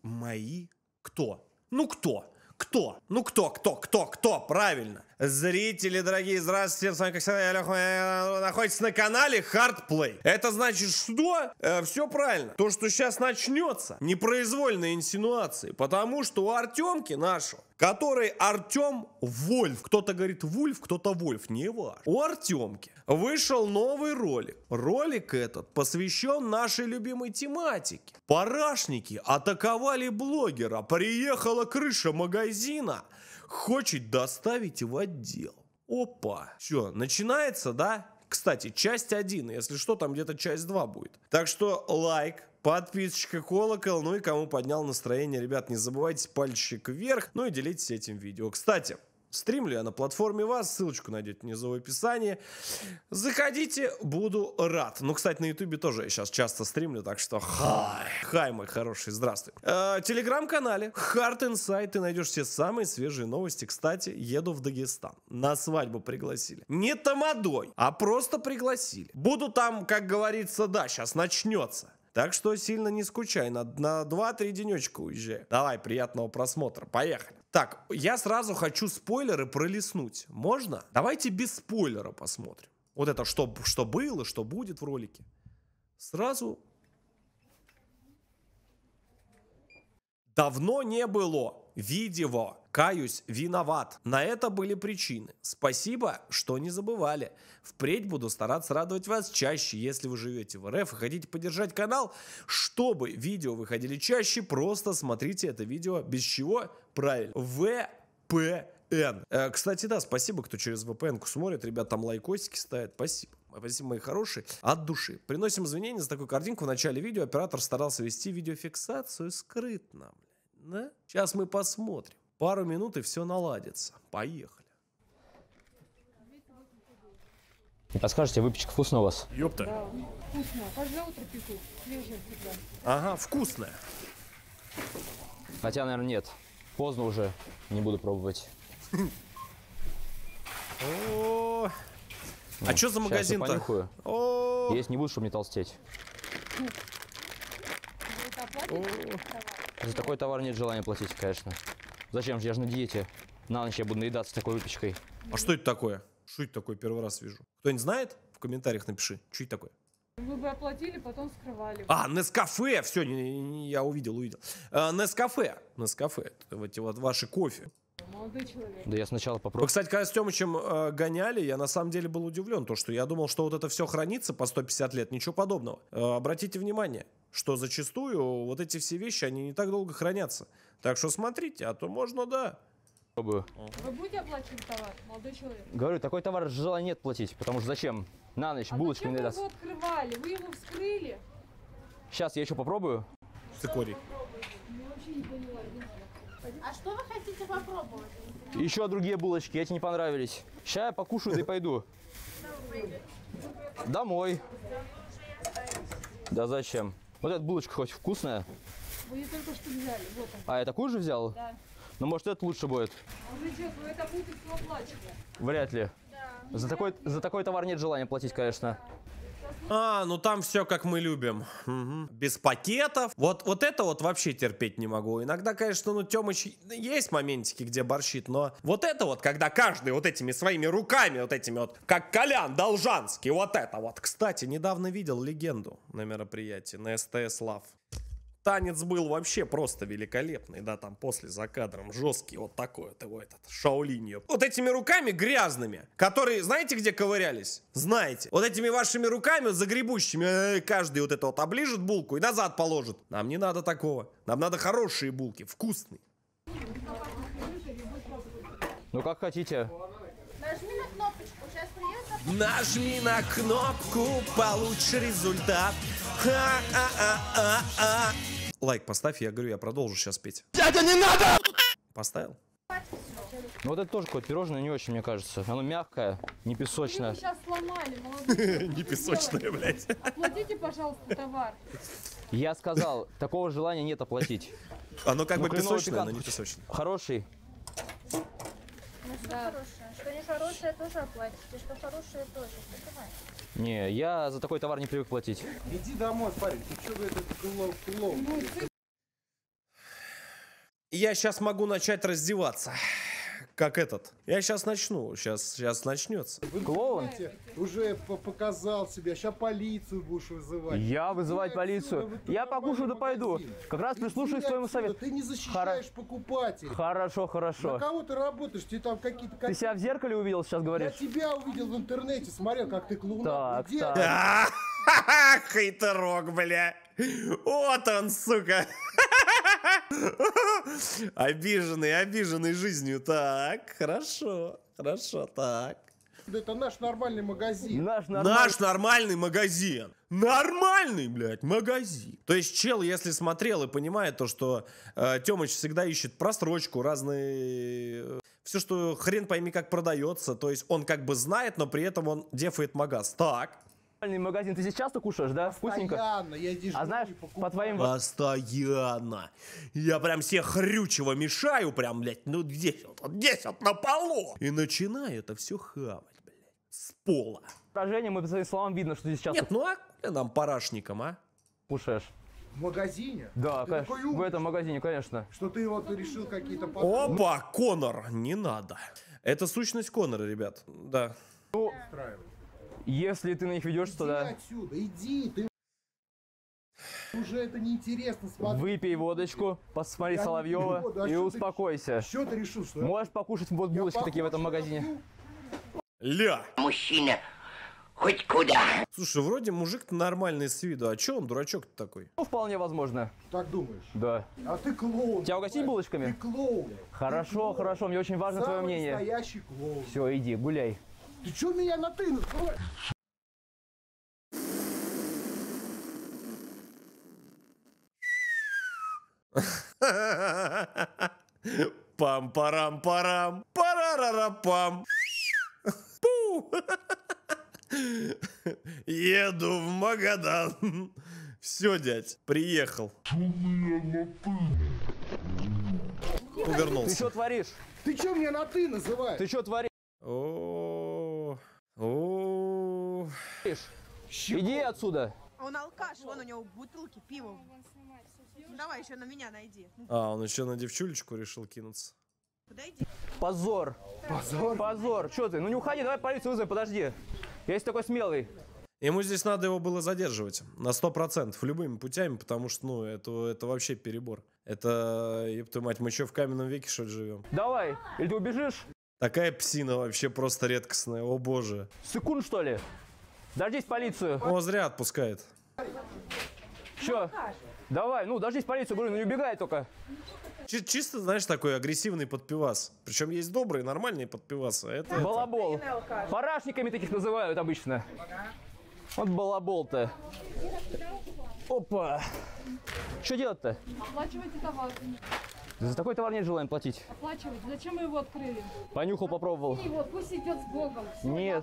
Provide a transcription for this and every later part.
Мои? Кто? Ну кто? Кто? Ну кто? Правильно. Зрители, дорогие, здравствуйте. С вами, как всегда, я Леха. Находитесь на канале Hardplay. Это значит что? Все правильно. То, что сейчас начнется, непроизвольные инсинуации. Потому что у Артемки нашего, который Артем Вольф. Кто-то говорит Вульф, кто-то Вольф. Не важно. У Артемки вышел новый ролик. Ролик этот посвящен нашей любимой тематике. Парашники атаковали блогера. Приехала крыша магазина. Хочет доставить в отдел. Опа. Все, начинается, да? Кстати, часть 1. Если что, там где-то часть 2 будет. Так что лайк, подписочка, колокол. Ну и кому поднял настроение, ребят, не забывайте пальчик вверх. Ну и делитесь этим видео. Кстати, стримлю я на платформе ВАЗ, ссылочку найдете внизу в описании. Заходите, буду рад. Ну, кстати, на ютубе тоже я сейчас часто стримлю, так что хай, мой хороший, здравствуй. В телеграм-канале Hard Insight ты найдешь все самые свежие новости. Кстати, еду в Дагестан. На свадьбу пригласили. Не тамадой, а просто пригласили. Буду там, как говорится, да, сейчас начнется. Так что сильно не скучай, на 2-3 денечка уезжаю. Давай, приятного просмотра, поехали. Так, я сразу хочу спойлеры пролистнуть. Можно? Давайте без спойлера посмотрим. Вот это что было, что будет в ролике. Сразу. Давно не было видео. Каюсь, виноват. На это были причины. Спасибо, что не забывали. Впредь буду стараться радовать вас чаще, если вы живете в РФ и хотите поддержать канал. Чтобы видео выходили чаще, просто смотрите это видео. Без чего? Правильно. VPN. Кстати, да, спасибо, кто через VPN-ку смотрит. Ребят, там лайкосики ставят. Спасибо. Спасибо, мои хорошие. От души. Приносим извинения за такую картинку. В начале видео оператор старался вести видеофиксацию скрытно. Да? Сейчас мы посмотрим. Пару минут и все наладится. Поехали. Не подскажете, выпечка вкусная у вас? Ёпта. Да, вкусно. Каждое утро пеку. Свежая всегда. Ага, вкусная. Хотя, наверное, нет. Поздно уже. Не буду пробовать. О, а что за магазин-то? Есть не буду, чтобы не толстеть. За такой товар нет желания платить, конечно. Зачем же? Я же на диете. На ночь я буду наедаться такой выпечкой. А что это такое? Что это такое? Первый раз вижу. Кто-нибудь знает? В комментариях напиши. Что это такое? Вы бы оплатили, потом скрывали. А, Нескафе. Все, я увидел. Нескафе. Эти вот ваши кофе. Молодой человек. Да я сначала Вы, попробую. кстати, когда с Тёмычем гоняли, я на самом деле был удивлен. То, что я думал, что вот это все хранится по 150 лет. Ничего подобного. Обратите внимание, что зачастую вот эти все вещи, они не так долго хранятся. Так что смотрите, а то можно, да. Попробую. Вы будете оплачивать товар, молодой человек? Говорю, такой товар желания нет платить. Потому что зачем? На ночь булочками зачем вы наедаться. его открывали? Вы его вскрыли? Сейчас я еще попробую. Цикорий. Я вообще не понимаю. А что вы хотите попробовать? Еще другие булочки, эти не понравились. Сейчас я покушаю, да и пойду. Домой. Да зачем? Вот эта булочка хоть вкусная. Вы ее только что взяли. Вот он. А я такую же взял? Да. Ну, может, это лучше будет. Мужичок, вы это будете все оплачивать. Вряд ли. За такой товар нет желания платить, конечно. А, ну там все как мы любим. Угу. Без пакетов. Вот это вот вообще терпеть не могу. Иногда, конечно, ну Тёмыч есть моментики, где борщит, но вот это вот, когда каждый вот этими своими руками, вот этими вот, как Колян Должанский, вот это вот. Кстати, недавно видел легенду на мероприятии на СТС Лав. Танец был вообще просто великолепный, да, там после за кадром жесткий, вот такой вот его этот шаолинью. Вот этими руками грязными, которые, знаете, где ковырялись? Знаете. Вот этими вашими руками загребущими, каждый вот это вот оближет булку и назад положит. Нам не надо такого. Нам надо хорошие булки, вкусные. Ну, как хотите. Нажми на кнопочку, сейчас приедет. Нажми на кнопку, получишь результат. Ха-а-а-а-а. Лайк поставь, я говорю, я продолжу сейчас петь. Это не надо! Поставил? Ну, вот это тоже какое-то пирожное, не очень, мне кажется. Оно мягкое, не Вы песочное. сейчас сломали, молодой человек. Не песочное, блядь. Оплатите, пожалуйста, товар. Я сказал, такого желания нет оплатить. Оно как бы хреновый песочное, но пикант. не песочное. Хороший. Ну что хорошее? Что нехорошее тоже оплатите, что хорошее тоже. Понимаете? Не, я за такой товар не привык платить. Иди домой, парень, ты что этот клоун? я сейчас могу начать раздеваться. Как этот. Я сейчас начну. Сейчас начнется. Клоун? Уже показал себя. Сейчас полицию будешь вызывать. Я вызывать полицию? Я покушаю да пойду. Как раз прислушаюсь к твоему совету. Ты не защищаешь покупателей. Хорошо, хорошо. На кого ты работаешь? Тебе там какие-то... Ты себя в зеркале увидел, сейчас Я говоришь? тебя увидел в интернете, смотрел, как ты клоун. Так, Где? так. Хейтерок, бля. Вот он, сука. Обиженный жизнью. Так, хорошо, так. Это наш нормальный магазин. Наш нормальный магазин. Нормальный, блядь, магазин. То есть чел, если смотрел и понимает то, что Тёмыч всегда ищет просрочку, разные... все, что хрен пойми как продается. То есть он как бы знает, но при этом он дефает магаз. Так. Магазин, ты здесь часто кушаешь, да? Вкусненько? Постоянно, я дежурю, А знаешь, по твоим... Постоянно. Я прям все хрючево мешаю, прям, блядь, ну здесь вот на полу. И начинаю это все хавать, блядь, с пола. Выражением и по твоим словам видно, что здесь часто Нет, ну а нам парашникам, а? кушаешь. В магазине? Да, Ты конечно. такой В умный, этом магазине, конечно. что ты вот решил какие-то... Опа, Конор, не надо. Это сущность Конора, ребят, да. Если ты на них ведешься, то Иди да. отсюда, иди, ты... Уже это неинтересно смотреть. Выпей водочку, посмотри Я не Соловьева пью воду, а и что ты- успокойся. Что ты решил, что я... Можешь покушать вот я булочки такие в этом похож на магазине. пью? Ля. Мужчина, хоть куда. Слушай, вроде мужик-то нормальный с виду, а чё он дурачок-то такой? Ну, вполне возможно. Так думаешь? Да. А ты клоун. Тебя угостить Ты булочками? клоун. Хорошо, хорошо, мне очень важно твое Самый мнение. настоящий клоун. Все, иди, гуляй. Ты чё меня на ты называешь? Пам-парам-парам, парарара-пам. Пу. Еду в Магадан. Все, дядь, приехал. Ты Увернулся. что творишь? Ты чё меня на ты называешь? Ты что творишь? О. Иди отсюда. Он алкаш, вон у него бутылки пива. Давай еще на меня найди. Ну, А, он еще на девчулечку решил кинуться. подойди. Позор. Позор. Что ты? Ну не уходи, давай полицию вызовем, подожди. Я есть такой смелый. Ему здесь надо его было задерживать на 100%, любыми путями, потому что, ну, это вообще перебор. Это, еб твою мать, мы что, в каменном веке, что ли, живем? Давай. Или ты убежишь? Такая псина вообще просто редкостная, о боже. Секунд, что ли? Дождись полицию. О, зря отпускает. Че? Давай, ну дождись полицию, говорю, ну не убегай только. Чисто, знаешь, такой агрессивный подпивас. Причем есть добрые, нормальные подпивасы. А это... Балабол. Парашниками таких называют обычно. Вот балабол-то. Опа. Что делать-то? Оплачивайте товар. За такой товар нет желания платить. Оплачивайте. Зачем вы его открыли? Понюхал, попробовал. И вот, пусть идет с Богом. Всё, Нет.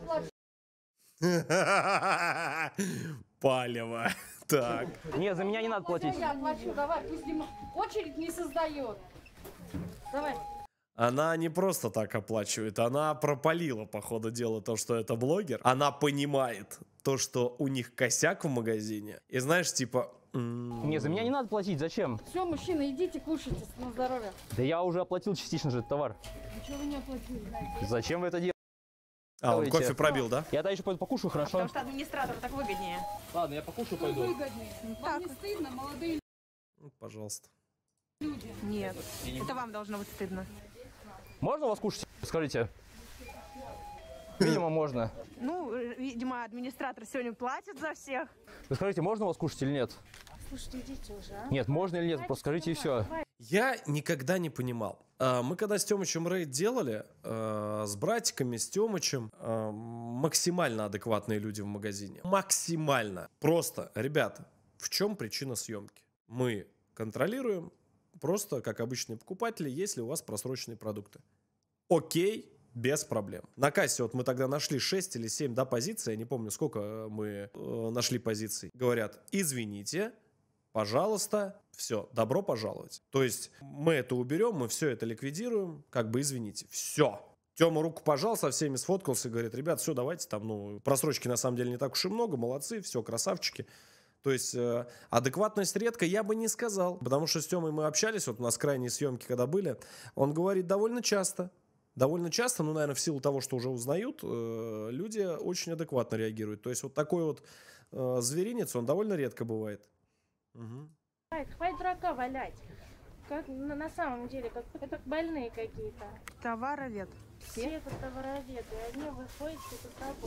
Палево. Так. Нет, за меня не надо платить. Я оплачу, давай, пусть Дима очередь не создает. Давай. Она не просто так оплачивает, она пропалила, по ходу дела, то, что это блогер. Она понимает то, что у них косяк в магазине. И знаешь, типа... Нет, за меня не надо платить, зачем? Все, мужчины, идите, кушайте на здоровье. Да я уже оплатил частично же этот товар. Ничего вы не оплатили. Зачем вы это делаете? А, он кофе пробил, да? Я дальше пойду покушаю, хорошо? Потому что администратору так выгоднее. Ладно, я покушаю, Вы выгоднее. Вам не стыдно, молодые Ну, пожалуйста. люди. Нет, это вам должно быть стыдно. Можно у вас кушать? Скажите. Видимо, можно. Ну, видимо, администратор сегодня платит за всех. Вы скажите, можно у вас кушать или нет? Слушайте, идите уже, а? Нет, можно или нет, просто скажите и все. Я никогда не понимал. Мы когда с Тёмычем рейд делали, с братиками, с Тёмычем, максимально адекватные люди в магазине. Максимально. Просто, ребята, в чем причина съемки? Мы контролируем, просто как обычные покупатели, есть ли у вас просроченные продукты. Окей, без проблем. На кассе вот мы тогда нашли 6 или 7, да, позиций, я не помню, сколько мы нашли позиций. Говорят, извините, пожалуйста, все, добро пожаловать. То есть мы это уберем, мы все это ликвидируем, как бы извините. Все. Тёма руку пожал, со всеми сфоткался и говорит, ребят, все, давайте там, ну, просрочки на самом деле не так уж и много, молодцы, все, красавчики. То есть адекватность редко, я бы не сказал. Потому что с Тёмой мы общались, вот у нас крайние съемки когда были, он говорит довольно часто. Довольно часто, ну, наверное, в силу того, что уже узнают, люди очень адекватно реагируют. То есть вот такой вот зверинец, он довольно редко бывает. Угу. Хватит дурака валять. Как на самом деле, как больные какие-то. Товаровед. Все это товароведы, они выходят тут с работы.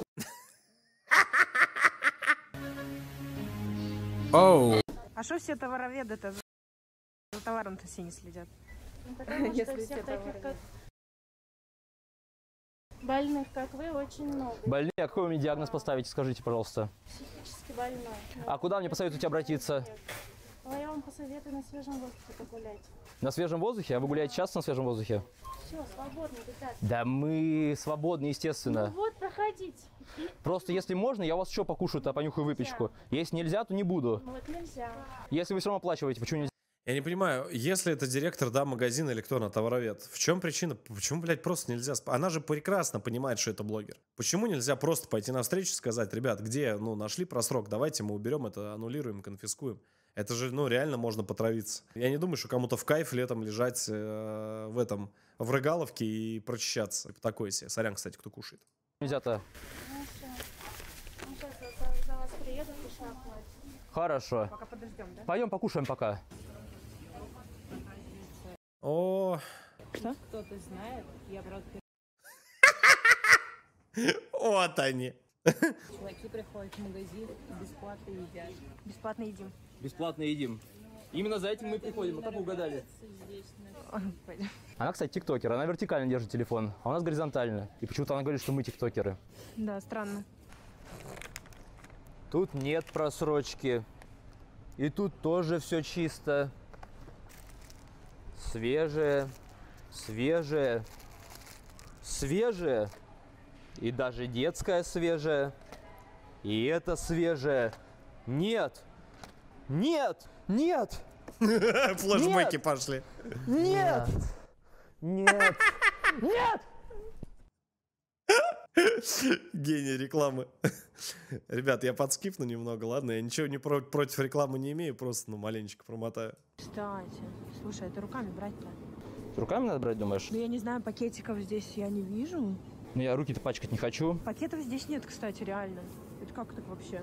А что все товароведы-то за товаром-то все не следят? Ну, потому что всех таких, как больных, как вы, очень много. Больные, а какой вы мне диагноз поставите, скажите, пожалуйста. Психически больной. А куда мне посоветуете обратиться? Ну, я вам посоветую на свежем воздухе погулять. На свежем воздухе? А вы гуляете часто на свежем воздухе? Все, свободно, ребят. Да мы свободны, естественно. Ну вот, проходите. Просто если можно, я у вас еще покушаю-то, понюхаю выпечку. Если нельзя, то не буду. Ну вот нельзя. Если вы все равно оплачиваете, почему нельзя? Я не понимаю, если это директор, да, магазина или кто на товаровед, в чем причина? Почему, блядь, просто нельзя? Она же прекрасно понимает, что это блогер. Почему нельзя просто пойти навстречу и сказать, ребят, где, ну, нашли просрок, давайте мы уберем это, аннулируем, конфискуем. Это же, ну, реально можно потравиться. Я не думаю, что кому-то в кайф летом лежать в Рыгаловке и прочищаться. Такое себе. Сорян, кстати, кто кушает. Нельзя-то. Ну все. Ну сейчас за вас приедут и шахмат. Хорошо. Пока подождем, да? Пойдем покушаем пока. О, Кто-то знает, я правда вот они. чуваки приходят в магазин и бесплатно едят. Бесплатно едим. Бесплатно едим. Именно за этим мы приходим. А как вы угадали? Пойдем. Она, кстати, тиктокер. Она вертикально держит телефон, а у нас горизонтально. И почему-то она говорит, что мы тиктокеры. Да, странно. Тут нет просрочки. И тут тоже все чисто. Свежее, свежее, свежее. И даже детское свежее. И это свежее. Нет! Нет! Нет! Флэшбэки пошли. Нет! Нет! Нет! Гений рекламы. Ребят, я подскипну немного, ладно? Я ничего не против рекламы не имею, просто, ну, маленечко промотаю. Кстати, слушай, это руками брать-то? Руками надо брать, думаешь? Ну, я не знаю, пакетиков здесь я не вижу. Ну, я руки-то пачкать не хочу. Пакетов здесь нет, кстати, реально. Это как так вообще?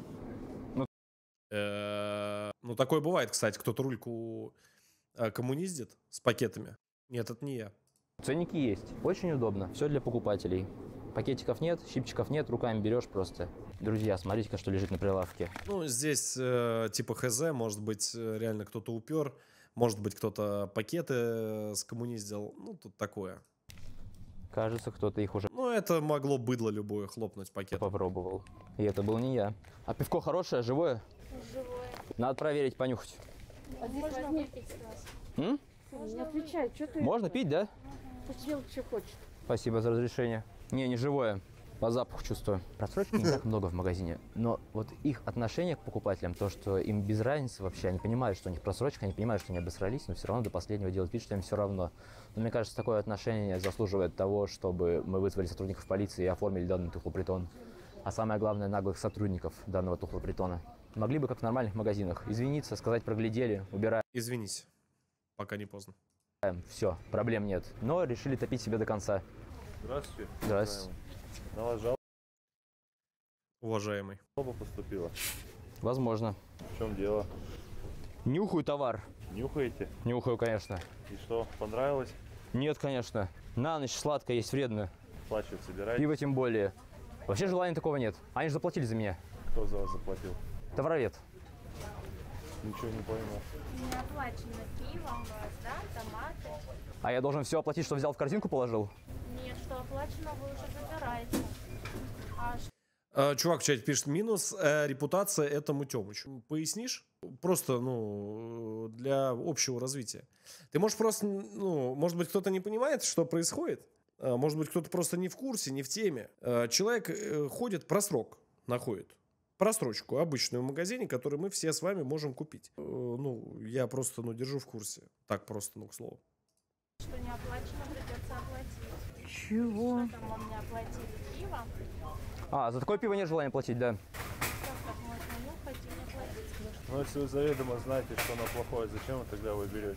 Ну, такое бывает, кстати. Кто-то рульку коммуниздит с пакетами. Нет, это не я. Ценники есть. Очень удобно. Все для покупателей. Пакетиков нет, щипчиков нет, руками берешь просто. Друзья, смотрите-ка, что лежит на прилавке. Ну, здесь типа хз, может быть, реально кто-то упер, может быть, кто-то пакеты скоммуниздил. Ну, тут такое. Кажется, кто-то их уже Ну, это могло быдло любое хлопнуть пакет. попробовал. И это был не я. А пивко хорошее, живое? Живое. Надо проверить, понюхать. А здесь Можно возьми. выпить с вас. М? Не отвечай, что ты... Можно пить, да? Пусть делает, что хочет. Спасибо за разрешение. Не живое. По запаху чувствую. Просрочки не так много в магазине, но вот их отношение к покупателям, то, что им без разницы вообще, они понимают, что у них просрочка, они понимают, что они обосрались, но все равно до последнего делают вид, что им все равно. Но мне кажется, такое отношение заслуживает того, чтобы мы вызвали сотрудников полиции и оформили данный тухлопритон. А самое главное, наглых сотрудников данного тухлопритона. Могли бы, как в нормальных магазинах, извиниться, сказать проглядели, убираем. Извинись, пока не поздно. Все, проблем нет. Но решили топить себя до конца. Здравствуйте. Здравствуйте. На вас Уважаемый. жалоба поступила. Возможно. В чем дело? Нюхаю товар. Нюхаете? Нюхаю, конечно. И что, понравилось? Нет, конечно. На ночь сладко есть вредно. Оплачивать собираетесь? Пиво тем более. Вообще желания такого нет. Они же заплатили за меня. Кто за вас заплатил? Товаровед. Ничего не пойму. Не оплачено пивом у вас, да? Томаты. А я должен все оплатить, что взял в корзинку, положил? Нет, что оплачено, вы уже забираете. А Чувак в чате пишет, минус репутация этому Тёмычу. Пояснишь? Просто, ну, для общего развития. Ты можешь просто, ну, может быть, кто-то не понимает, что происходит. Может быть, кто-то просто не в курсе, не в теме. Человек ходит, просрок находит. Просрочку обычную в магазине, которую мы все с вами можем купить. Ну, я просто, ну, держу в курсе. Так просто, ну, к слову. что не оплачено, придется оплатить. Чего? Что там вам не оплатили пиво? А, за такое пиво нет желания платить, да. Как так можно нюхать и не платить? Но если вы заведомо знаете, что оно плохое, зачем вы тогда его берете?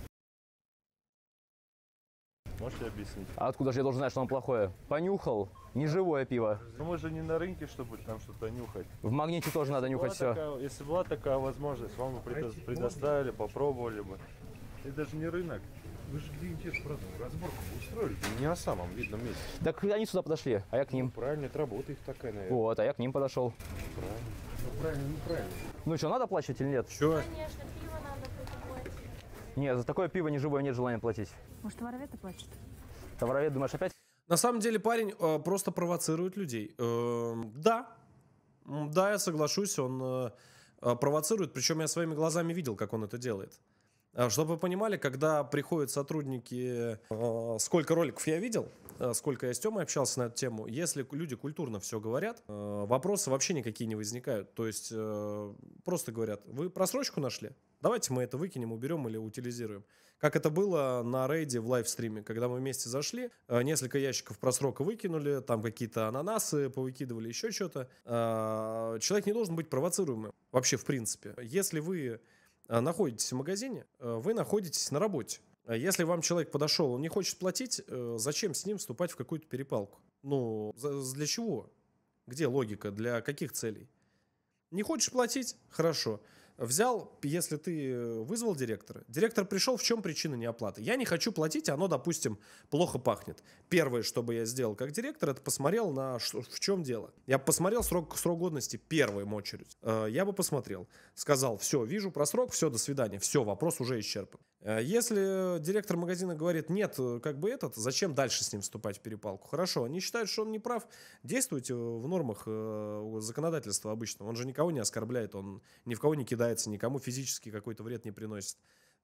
Можете объяснить? А откуда же я должен знать, что оно плохое? Понюхал. Неживое пиво. Ну мы же не на рынке, чтобы там что-то нюхать. В Магните тоже надо нюхать все. Если была такая возможность, вам бы предоставили, попробовали бы. Это даже не рынок. Вы же где-нибудь разборку устроили? Не на самом видном месте. Так они сюда подошли, а я к ним. Правильно, это работа их такая, наверное. Вот, а я к ним подошел. Правильно. Ну правильно, неправильно. Ну что, надо оплачивать или нет? Чё? Конечно, пиво надо покупать. Нет, за такое пиво неживое нет желания платить. Может, товаровед оплатит? Товаровед, думаешь, опять? На самом деле парень просто провоцирует людей. Да, я соглашусь, он провоцирует, причем я своими глазами видел, как он это делает. Чтобы вы понимали, когда приходят сотрудники, сколько роликов я видел, сколько я с Тёмой общался на эту тему, если люди культурно все говорят, вопросы вообще никакие не возникают. То есть просто говорят, вы просрочку нашли? Давайте мы это выкинем, уберем или утилизируем. Как это было на рейде в лайвстриме, когда мы вместе зашли, несколько ящиков просрока выкинули, там какие-то ананасы повыкидывали, еще что-то. Человек не должен быть провоцируемым вообще в принципе. Если вы находитесь в магазине, вы находитесь на работе. Если вам человек подошел, он не хочет платить, зачем с ним вступать в какую-то перепалку? Ну, для чего? Где логика? Для каких целей? Не хочешь платить? Хорошо. Взял, если ты вызвал директора, директор пришел, в чем причина неоплаты? Я не хочу платить, оно, допустим, плохо пахнет. Первое, что бы я сделал как директор, это посмотрел в чем дело. Я посмотрел срок годности первую очередь. Я бы посмотрел, сказал, все, вижу просрок, все, до свидания, все, вопрос уже исчерпан. Если директор магазина говорит, нет, как бы зачем дальше с ним вступать в перепалку? Хорошо, они считают, что он не прав, действуйте в нормах законодательства обычного. Он же никого не оскорбляет, он ни в кого не кидается, никому физически какой-то вред не приносит.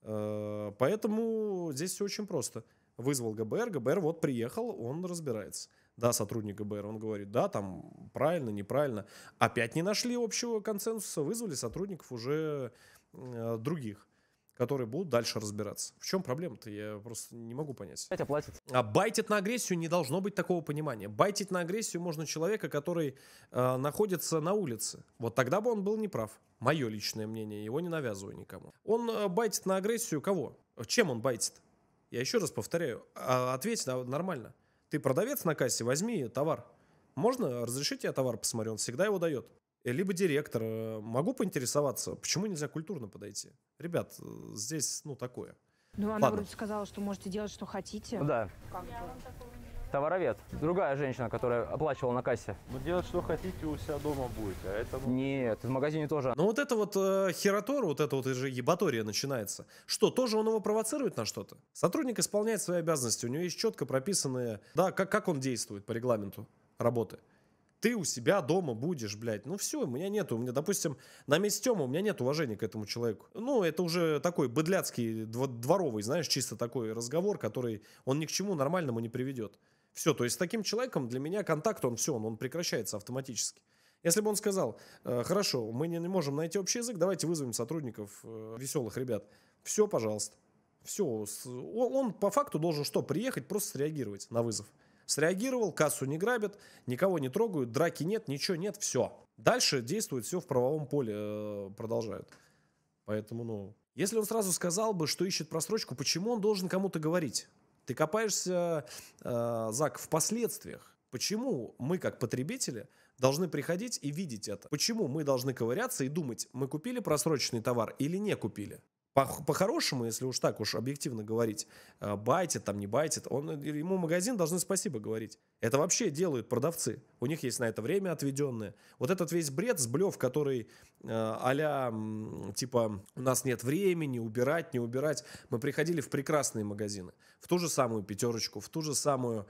Поэтому здесь все очень просто. Вызвал ГБР, ГБР вот приехал, он разбирается. Да, сотрудник ГБР, он говорит, да, там правильно, неправильно. Опять не нашли общего консенсуса, вызвали сотрудников уже других, которые будут дальше разбираться. В чем проблема-то? Я просто не могу понять. Опять оплатит. А байтить на агрессию не должно быть такого понимания. Байтить на агрессию можно человека, который находится на улице. Вот тогда бы он был неправ. Мое личное мнение, его не навязываю никому. Он байтит на агрессию кого? Чем он байтит? Я еще раз повторяю. Ответь нормально. Ты продавец на кассе, возьми товар. Можно? Разрешите я товар посмотрю? Он всегда его дает. Либо директор. Могу поинтересоваться, почему нельзя культурно подойти? Ребят, здесь, такое. Ну, она Ладно. вроде сказала, что можете делать, что хотите. Ну да. Я вам такого не Товаровед. Другая женщина, которая оплачивала на кассе. Ну делать что хотите, у себя дома будете, а это Нет, в магазине тоже. Ну вот это вот хератора, вот это вот же ебатория начинается. Что, тоже он его провоцирует на что-то? Сотрудник исполняет свои обязанности, у него есть четко прописанные, да, как он действует по регламенту работы. Ты у себя дома будешь, блядь. Ну все, у меня, допустим, на месте Тёмы у меня нет уважения к этому человеку. Ну, это уже такой быдляцкий, дворовый, знаешь, чисто такой разговор, который он ни к чему нормальному не приведет. Все, то есть с таким человеком для меня контакт, он прекращается автоматически. Если бы он сказал, хорошо, мы не можем найти общий язык, давайте вызовем сотрудников, веселых ребят. Все, пожалуйста. Все, он по факту должен что, приехать, просто среагировать на вызов. Среагировал, кассу не грабят, никого не трогают, драки нет, ничего нет, все. Дальше действует все в правовом поле, продолжают. Поэтому, если он сразу сказал бы, что ищет просрочку, почему он должен кому-то говорить? Ты копаешься, Зак, в последствиях. Почему мы, как потребители, должны приходить и видеть это? Почему мы должны ковыряться и думать, мы купили просроченный товар или не купили? По-хорошему, если уж так уж объективно говорить, байтит, там не байтит, ему магазин должны спасибо говорить. Это вообще делают продавцы. У них есть на это время отведенное. Вот этот весь бред, сблев, который а-ля, типа, у нас нет времени, убирать, не убирать. Мы приходили в прекрасные магазины. В ту же самую Пятерочку, в ту же самую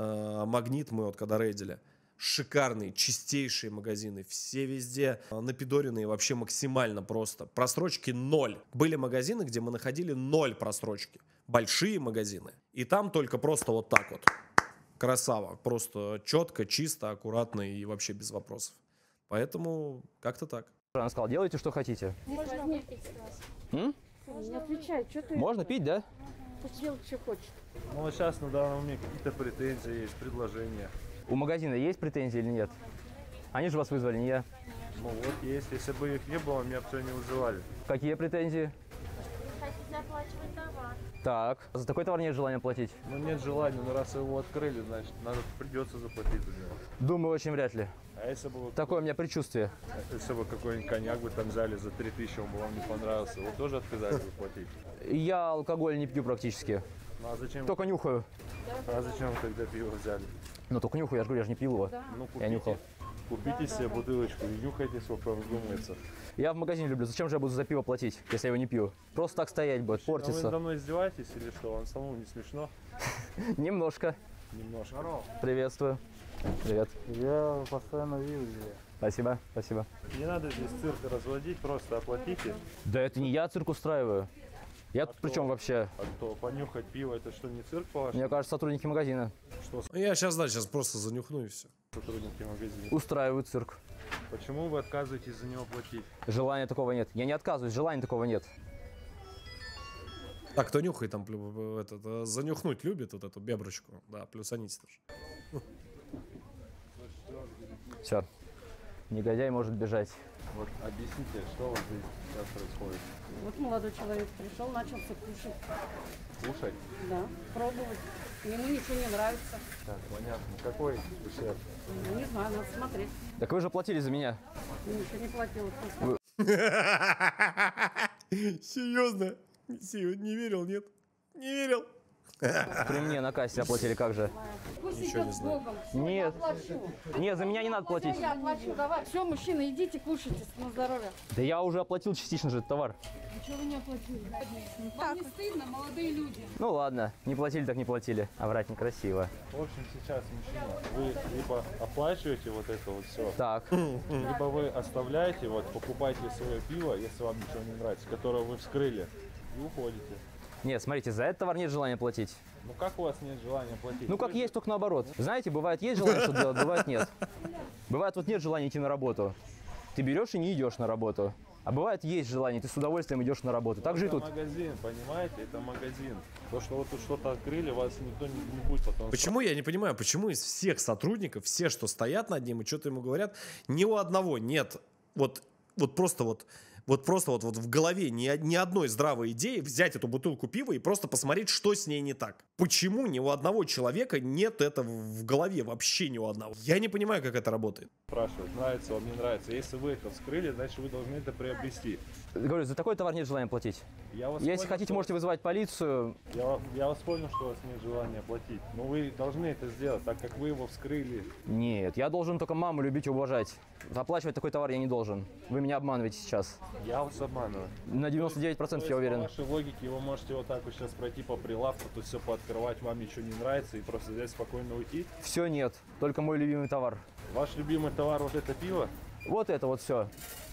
Магнит мы вот когда рейдили. Шикарные, чистейшие магазины. Все везде напидоренные вообще максимально просто. Просрочки 0. Были магазины, где мы находили 0 просрочки. Большие магазины. И там только просто вот так вот. Красава. Просто четко, чисто, аккуратно и вообще без вопросов. Поэтому как-то так. Она сказала, делайте, что хотите. Можно выпить с вас? Не отвечай, что ты Можно пить, да? пусть делает, что хочет. Ну вот сейчас на данный момент какие-то претензии есть, предложения. У магазина есть претензии или нет? Они же вас вызвали, не я. Ну вот есть, если бы их не было, меня бы не вызывали. Какие претензии? Хотите оплачивать товар. Так, за такой товар нет желания платить? Ну нет желания, но раз его открыли, значит, придется заплатить за него. Думаю, очень вряд ли. А если бы, Такое у меня предчувствие. если бы какой-нибудь коньяк бы там взяли за 3000, он бы вам не понравился, его тоже отказали бы платить? Я алкоголь не пью практически. Ну а зачем, Только нюхаю. вы тогда пиво взяли? Ну, только нюхаю, я же говорю, я же не пил его. Ну Я нюхал. купите себе бутылочку и нюхайте, сколько вам вздумается. Я в магазине люблю. Зачем же я буду за пиво платить, если я его не пью? Просто так стоять будет, А вы портится. надо мной издеваетесь или что? Вам самому не смешно? Немножко. Немножко. Приветствую. Привет. Я постоянно вижу. Спасибо, спасибо. Не надо здесь цирк разводить, просто оплатите. Да это не я цирк устраиваю. Я тут при чем вообще? А то понюхать пиво, это что, не цирк, по-вашему? Мне кажется, сотрудники магазина Я сейчас, да, сейчас просто занюхну и все. Сотрудники магазина. устраивают цирк. Почему вы отказываетесь за него платить? Желания такого нет. Я не отказываюсь, желания такого нет. Так, кто нюхает там, этот, занюхнуть любит вот эту беброчку. Да, плюсаните тоже. Все. Негодяй может бежать. Вот объясните, что у вас здесь сейчас происходит? Вот молодой человек пришел, начался кушать. Кушать? Да, пробовать. Ему ничего не нравится. Так, понятно. Какой десерт? Ну, не знаю, надо смотреть. Так вы же платили за меня. Ничего не платил. Серьезно? Не верил, нет? Не верил. При мне на кассе оплатили, как же? Пусть Ничего идет не с знаю. Богом. Всё, я Нет. оплачу. Нет, за меня не надо платить. Я оплачу, давай. Все, мужчины, идите, кушайте на здоровье. Да я уже оплатил частично же этот товар. Ничего вы не оплатили. Вам не стыдно, молодые люди? Ну ладно, не платили так не платили. А врать некрасиво. В общем, сейчас, мужчина, вы либо оплачиваете вот это вот все, Так, либо вы оставляете, вот, покупаете свое пиво, если вам ничего не нравится, которое вы вскрыли, и уходите. нет, смотрите, за этот товар нет желания платить. Ну как у вас нет желания платить? Ну как есть, только наоборот. Знаете, бывает есть желание что-то делать, бывает нет. Бывает вот нет желания идти на работу. Ты берешь и не идешь на работу. А бывает есть желание, ты с удовольствием идешь на работу. Так же и Это тут. магазин, понимаете? Это магазин. То, что вот тут что-то открыли, вас никто не будет потом... Почему, я не понимаю, почему из всех сотрудников, все, что стоят над ним и что-то ему говорят, ни у одного нет вот просто в голове ни одной здравой идеи взять эту бутылку пива и просто посмотреть, что с ней не так. Почему ни у одного человека нет этого в голове, вообще ни у одного? Я не понимаю, как это работает. Спрашивают, нравится вам, не нравится. Если вы это вскрыли, значит вы должны это приобрести. Говорю, за такой товар нет желания платить. Я вас Если понял, хотите, что- можете вызывать полицию. Я вас понял, что у вас нет желания платить. Но вы должны это сделать, так как вы его вскрыли. Нет, я должен только маму любить и уважать. Оплачивать такой товар я не должен. Вы меня обманываете сейчас. Я вас обманываю. На 99% я По уверен. вашей логике вы можете вот так вот сейчас пройти по прилавку, тут все пооткрывать, вам ничего не нравится и просто взять спокойно уйти. Все нет, только мой любимый товар. Ваш любимый товар вот это пиво, Вот это вот все.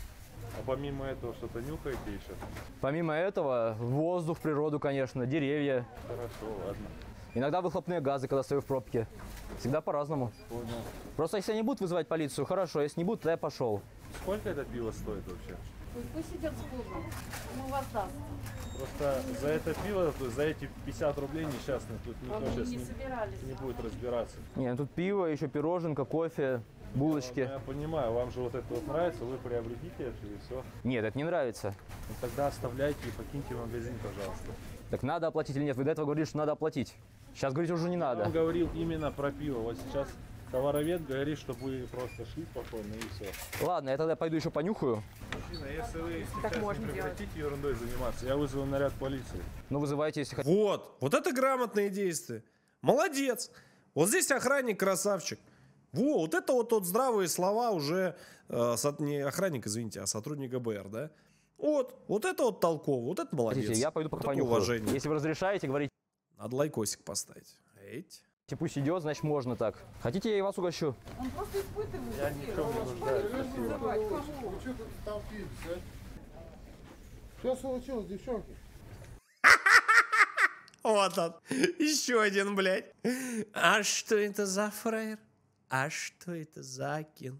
а помимо этого что-то нюхаете еще? Помимо этого, воздух, природу, конечно, деревья. Хорошо, ладно. Иногда выхлопные газы, когда стою в пробке. Всегда по-разному. Понял. Просто если они будут вызывать полицию, хорошо. Если не будут, то я пошел. Сколько это пиво стоит вообще? Пусть идет с Богом. Ему воздаст. Просто за это пиво, за эти 50 рублей несчастных, тут никто Они сейчас не собирались. не будет разбираться. Не, тут пиво, еще пироженка, кофе, булочки. Я понимаю, вам же вот это вот нравится, вы приобретите это и все. Нет, это не нравится. Ну, тогда оставляйте и покиньте магазин, пожалуйста. Так надо оплатить или нет? Вы до этого говорили, что надо оплатить. Сейчас говорить уже не Я надо. вам говорил именно про пиво. Вот сейчас товаровед говорит, чтобы вы просто шли спокойно и все. Ладно, я тогда пойду еще понюхаю. Мужчина, если вы сейчас не прекратите ерундой заниматься, я вызову наряд полиции. Ну, вызывайте, если хотите. Вот это грамотные действия. Молодец. Вот здесь охранник красавчик. Вот это вот здравые слова уже, не охранник, извините, а сотрудник ГБР, да? Вот это вот толково, вот это молодец. Хотите, я пойду пока Вот это понюхаю. уважение. Если вы разрешаете, говорите, Надо лайкосик поставить. Эть. пусть идет, значит можно так. Хотите, я и вас угощу? Он просто испытывает. Я ни в чем не нуждаюсь, спасибо. Вы что тут толпились, а? Что случилось, девчонки? Вот он. Еще один, блядь. А что это за фраер? А что это за агент?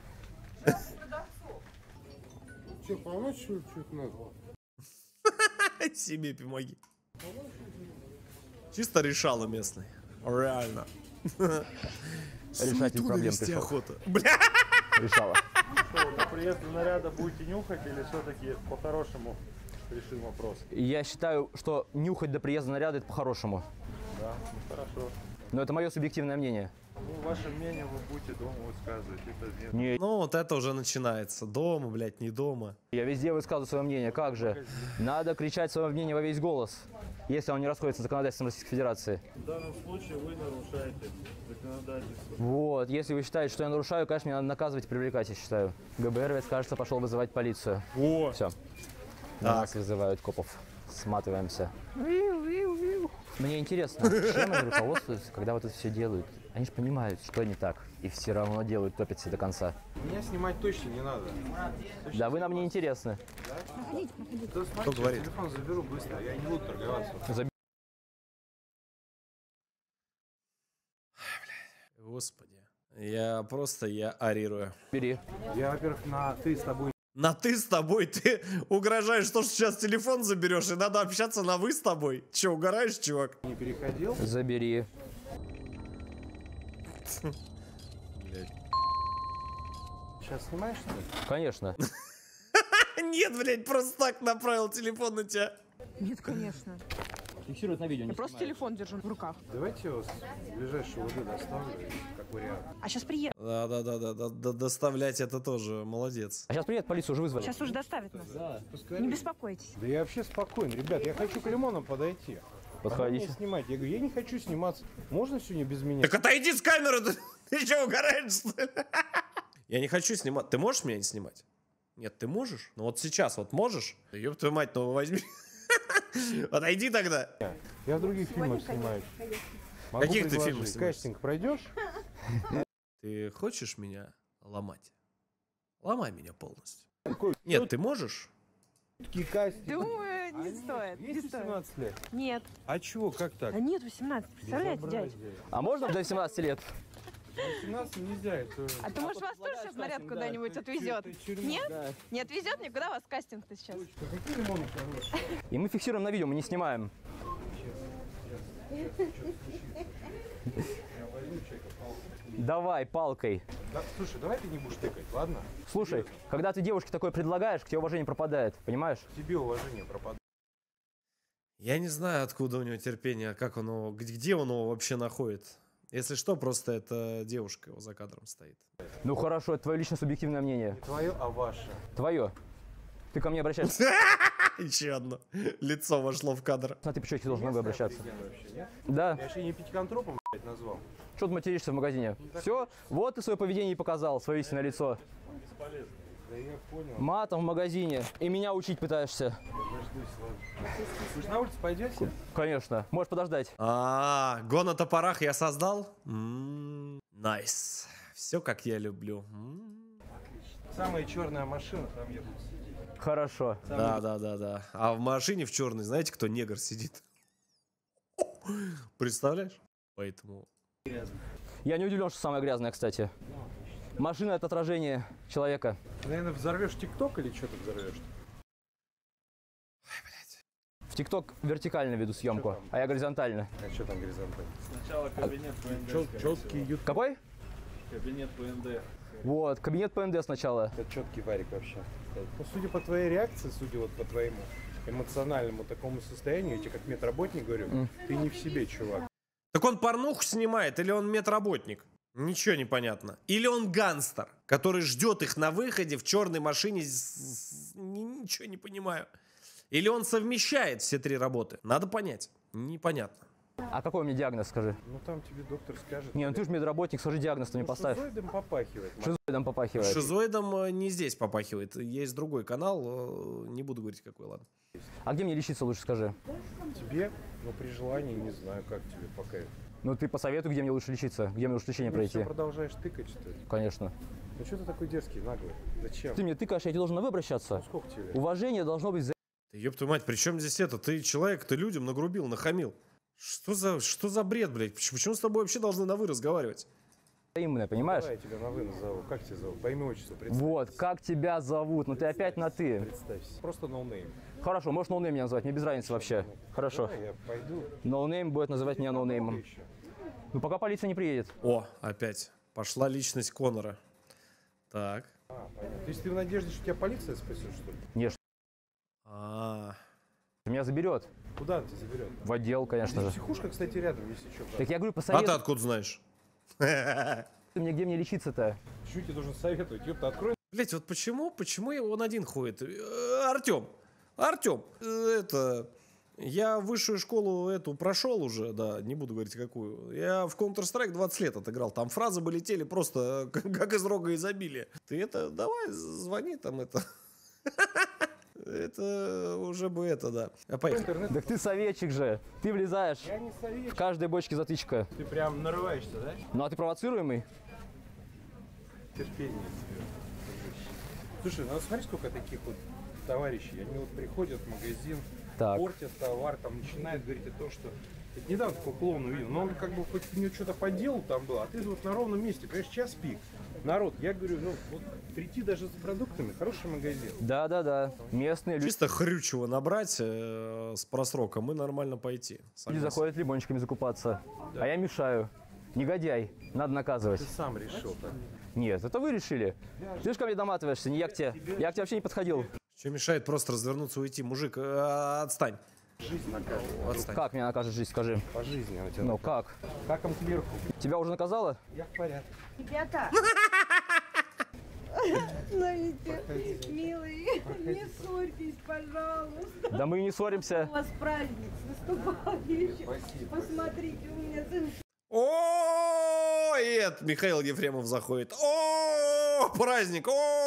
Что, помочь, что ли, что-то надо? Себе помоги. Чисто решало местный. Реально. Решатель проблем Вести пришел. охота. Бля. Решала. Что, до приезда наряда будете нюхать или все-таки по-хорошему решим вопрос? Я считаю, что нюхать до приезда наряда это по-хорошему. Да, ну хорошо. Но это мое субъективное мнение. Ну, ваше мнение вы будете дома высказывать, это нет. Не, Ну, вот это уже начинается. Дома, блядь, не дома. я везде высказываю свое мнение. Как же? Надо кричать свое мнение во весь голос, если он не расходится с законодательством Российской Федерации. В данном случае вы нарушаете законодательство. Вот, если вы считаете, что я нарушаю, конечно, мне надо наказывать и привлекать, я считаю. ГБРовец, кажется, пошел вызывать полицию. О! Все. Нас вызывают копов. Сматываемся. Мне интересно, чем они руководствуются, когда вот это все делают? Они же понимают, что не так, и все равно делают, топятся до конца. Меня снимать точно не надо. Да вы нам не интересны. Да, смотрите, говорит? телефон заберу быстро, я не буду торговаться. Господи. Я орирую. Бери. Я, во-первых, на «ты» с тобой. На «ты» с тобой? Ты угрожаешь, что сейчас телефон заберешь, и надо общаться на «вы» с тобой? Че, угораешь, чувак? Не переходил. Забери. Сейчас снимаешь, что ли? Конечно. Нет, блядь, просто так направил телефон на тебя. Нет, конечно. Фиксируют на видео. Я просто телефон держу в руках. Давайте я вас в ближайшую УВД доставлю, как вариант. А сейчас приедет. Да, доставлять это тоже, молодец. А сейчас приедет, полицию уже вызвали. Сейчас уже доставят нас. Да, Не беспокойтесь. Да я вообще спокоен, ребят, я хочу к Лимону подойти. Подходите. Не снимать. Я говорю, я не хочу сниматься. Можно сегодня без меня? Так отойди с камеры, ты что, угораешь, что ли? Я не хочу снимать. Ты можешь меня не снимать? Нет, ты можешь? Ну вот сейчас вот можешь? Ёб твою мать, ну возьми. Отойди тогда. Я в других фильмах снимаюсь. Могу Каких ты предложить. фильмах снимаешься? Кастинг пройдешь? Ты хочешь меня ломать? Ломай меня полностью. Какой Нет, ты можешь? кастинг? Думаю, не стоит. Не Есть стоит. 18 лет? Нет. А чего, как так? А нет, 18. Представляете, дядь? Безобразие. А можно до 18 лет? 18 нельзя, это... А ты, может, вас тоже сейчас наряд куда-нибудь отвезет? Нет? Не отвезет никуда вас кастинг-то сейчас? Какие лимоны хорошие? И мы фиксируем на видео, мы не снимаем. Давай, палкой. Да, слушай, давай ты не будешь тыкать, ладно? Слушай, когда ты девушке такое предлагаешь, к тебе уважение пропадает, понимаешь? Тебе уважение пропадает. Я не знаю, откуда у него терпение, как он его, где он его вообще находит. Если что, просто эта девушка его за кадром стоит. Ну хорошо, это твое личное субъективное мнение. Не твое, а ваше. Твое. Ты ко мне обращаешься. Еще одно лицо вошло в кадр. А ты по человеку должен много обращаться. Вообще, нет? Да. Я еще не пятиконтропом, блядь, назвал. Что ты материшься в магазине? Все, вот ты свое поведение и показал, свое истинное лицо. Да я понял. Матом в магазине. И меня учить пытаешься. Дождусь, ладно. Вы же на улице пойдете? Конечно. Можешь подождать. Гон на топорах я создал? Найс. Все как я люблю. Самая черная машина, там едут. Хорошо. Да. А в машине в черной, знаете, кто негр сидит? Представляешь? Поэтому... Я не удивлен, что самое грязное, кстати. Машина — это отражение человека. Наверное, взорвешь ТикТок или что ты взорвешь? В ТикТок вертикально веду съемку, а я горизонтально. А что там горизонтально? Сначала кабинет ПНД. Четкий ютуб. Какой? Кабинет ПНД. Вот, кабинет ПНД сначала. Это четкий варик вообще. Ну, судя по твоей реакции, судя вот по твоему эмоциональному такому состоянию, я тебе как медработник говорю, ты не в себе, чувак. Так он порнуху снимает или он медработник? Ничего не понятно. Или он гангстер, который ждет их на выходе в черной машине. Ничего не понимаю. Или он совмещает все три работы. Надо понять. Непонятно. А какой у меня диагноз, скажи? Ну там тебе доктор скажет. Не, ну ты же медработник, скажи диагноз, мне поставь. Шизоидом попахивает. Шизоидом попахивает. Шизоидом не здесь попахивает. Есть другой канал. Не буду говорить какой, ладно. А где мне лечиться лучше, скажи? Тебе, ну при желании, не знаю, как тебе пока. Ну ты посоветуй, где мне лучше лечиться, где мне лучше лечение Ты пройти. все продолжаешь тыкать, что ли? Конечно. Ну что ты такой дерзкий, наглый? Зачем? Ты мне тыкаешь, я тебе должен на вы обращаться. Ну сколько тебе? Уважение должно быть за... Да ёб твою мать, при чем здесь это? Ты человек, ты людям нагрубил, нахамил. Что за бред, блядь? Почему с тобой вообще должны на вы разговаривать? взаимное, понимаешь? Давай я тебя на вы назову. Как тебя зовут? По имени отчеству представься. Вот, как тебя зовут? Ну ты опять на ты. Представься. Просто ноунейм. Хорошо, можешь ноунейм меня называть, мне без разницы вообще. Хорошо. Давай я пойду. Ноунейм будет называть меня ноунеймом. Еще. Ну пока полиция не приедет. О, опять. Пошла личность Конора. Так. Понятно. То есть ты в надежде, что тебя полиция спасет, что ли? Нет, меня заберет. Куда он тебя заберет? В отдел, конечно же. Психушка, кстати, рядом, если что. Так я говорю, А посоветуй ты откуда знаешь? мне, где мне лечиться-то? Что тебе должен советовать? Ёпта, открой. Блять, вот почему он один ходит? Артем, это... Я высшую школу эту прошел уже, да, не буду говорить какую. Я в Counter-Strike 20 лет отыграл. Там фразы бы летели просто как из рога изобилия. Ты это, давай, звони там это. Это уже бы это, да. А поехали. Так ты советчик же. Ты влезаешь. Я не советчик. В каждой бочке затычка. Ты прям нарываешься, да? Ну а ты провоцируемый? Терпение себе. Слушай, ну смотри, сколько таких вот товарищей. Они вот приходят в магазин, Так. портят товар, там начинают говорить о том, что... Это недавно такого клоуна увидел, но он как бы хоть у него что-то по делу там было, а ты вот на ровном месте, понимаешь, час пик. Народ, я говорю, ну вот прийти даже с продуктами, хороший магазин. Да. Местные люди Чисто хрючево набрать с просроком и нормально пойти. Согласен. заходят лимончиками закупаться. А я мешаю. Негодяй. Надо наказывать. Ты сам решил так. Нет, это вы решили. Ты же ко мне доматываешься, не я к тебе. Я к тебе вообще не подходил. Что мешает просто развернуться и уйти? Мужик, отстань. Жизнь накажет. Отстань. Как меня накажет жизнь, скажи? По жизни у тебя. Ну как? Как он кверху? Тебя уже наказала? Я в порядке. Ребята, знаете, милые, не ссорьтесь, пожалуйста. Да мы и не ссоримся. У вас праздник с наступающим. Посмотрите, у меня сын. О, и это Михаил Ефремов заходит. О, праздник.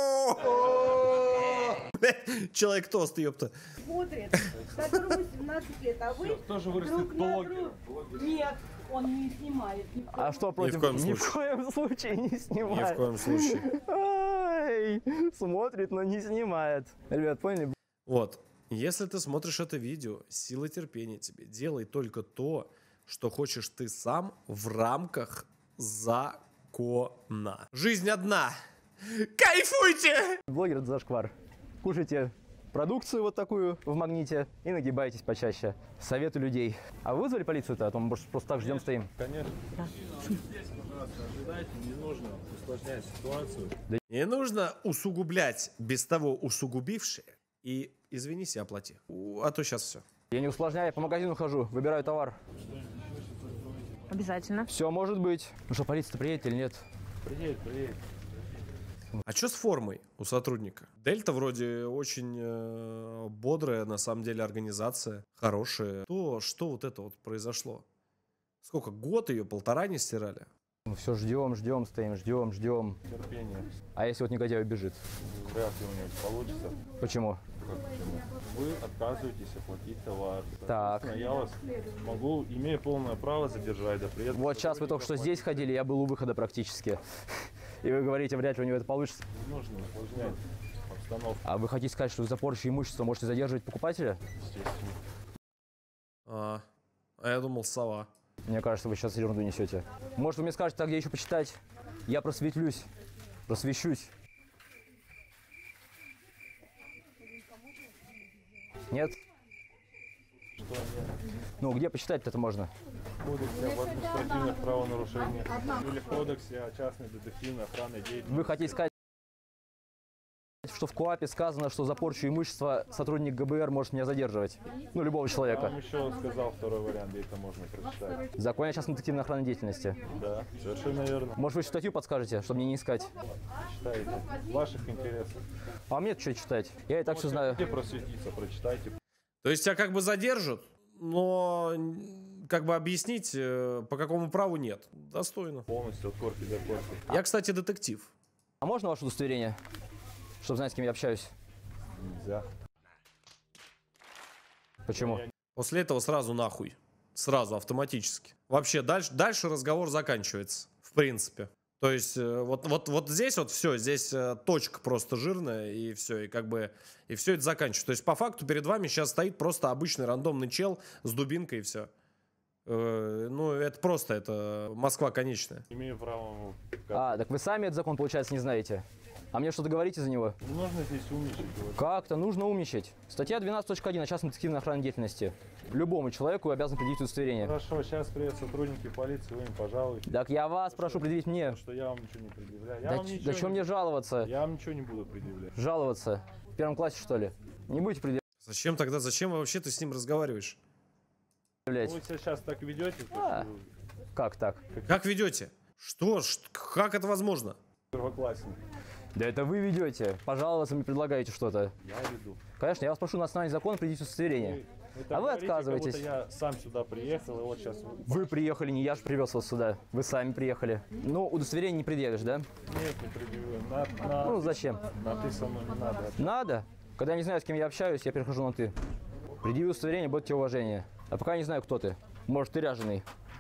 О, человек тост, ёпта. Смотрит, которому 17 лет, а вы Тоже друг вырастет на блогер. друга. Нет, он не снимает. А что против? в коем Ни в коем случае не Ни снимает. в коем случае. Ай, смотрит, но не снимает. Ребят, поняли? Вот, если ты смотришь это видео, сила терпения тебе. Делай только то, что хочешь ты сам в рамках закона. Жизнь одна. Кайфуйте! Блогер — это зашквар. Кушайте продукцию вот такую в магните и нагибайтесь почаще. Советую людей. А вы вызвали полицию-то? А то мы просто так ждем, стоим. Конечно. Ожидайте, не нужно усложнять ситуацию. Не нужно усугублять без того усугубившее. И извинись и оплати. А то сейчас все. Я не усложняю, я по магазину хожу, выбираю товар. Обязательно. Все может быть. Ну что, полиция-то приедет или нет? Приедет. А что с формой у сотрудника? Дельта вроде очень бодрая, на самом деле, организация. Хорошая. То, что вот это вот произошло? Сколько? Год ее, 1,5 не стирали? Ну все, ждем, стоим, ждем. Терпение. А если вот негодяй убежит? Вряд ли у него получится. Почему? Как почему? Вы отказываетесь оплатить товар. Так. Соответственно, я вас могу, имею полное право задержать до приезда. Вот сейчас вы только что здесь ходили, я был у выхода практически. И вы говорите, вряд ли у него это получится. Не нужно усложнять обстановку, А вы хотите сказать, что за порчу имущества можете задерживать покупателя? естественно. А я думал, сова. Мне кажется, вы сейчас ерунду несете. Может, вы мне скажете, а где еще почитать? Я просветлюсь, просвещусь. Нет? Что нет? Ну, где почитать-то это можно? В кодексе об административных правонарушениях или в кодексе о частной детективной охранной деятельности. Вы хотите сказать, что в КоАПе сказано, что за порчу имущества сотрудник ГБР может меня задерживать? Ну, любого Я человека. вам еще сказал второй вариант, где это можно прочитать. В законе о частной детективной охранной деятельности. Да, совершенно верно. Может, вы еще статью подскажете, чтобы мне не искать? Читайте. В ваших интересах. А мне что читать? Я и так все знаю. Где просветиться, прочитайте. То есть тебя как бы задержат, но как бы объяснить, по какому праву нет. Достойно. Полностью от корки до корки. Я, кстати, детектив. А можно ваше удостоверение? Чтобы знать, с кем я общаюсь. Нельзя. Почему? После этого сразу нахуй. Сразу, автоматически. Вообще, дальше разговор заканчивается. В принципе. То есть, вот здесь вот все, здесь точка просто жирная, и все, и как бы, и все это заканчивается. То есть, по факту, перед вами сейчас стоит просто обычный рандомный чел с дубинкой, и все. Ну, это просто, это Москва конечная. Имею право... А, так вы сами этот закон, получается, не знаете. А мне что-то говорите за него? Не нужно здесь умничать. Вот. Как-то нужно умничать. Статья 12.1 о частной детективной охранной деятельности. Любому человеку обязан предъявить удостоверение. Хорошо, сейчас приедут сотрудники полиции, вы им пожалуйте. Так я вас прошу предъявить мне. Что я вам ничего не предъявляю. Да чем мне жаловаться? Я вам ничего не буду предъявлять. Жаловаться? В первом классе, что ли? Не будете предъявлять? Зачем тогда, зачем вообще ты с ним разговариваешь? Вы себя сейчас так ведете? Как так? Как ведете? Что? Как это возможно? Первоклассник. Да это вы ведете. Пожаловаться мне предлагаете что-то. Я веду. Конечно, я вас прошу на основании закона предъявить удостоверение. А вы отказываетесь. Я сам сюда приехал, и вот сейчас... Вы приехали, не я же привез вас сюда. Вы сами приехали. Ну, удостоверение не предъявишь, да? Нет, не предъявлю. Ну, зачем? На ты со мной не надо. Надо? Когда я не знаю, с кем я общаюсь, я перехожу на ты. Предъяви удостоверение, будет тебе уважение. А пока я не знаю, кто ты. Может, ты ряженый.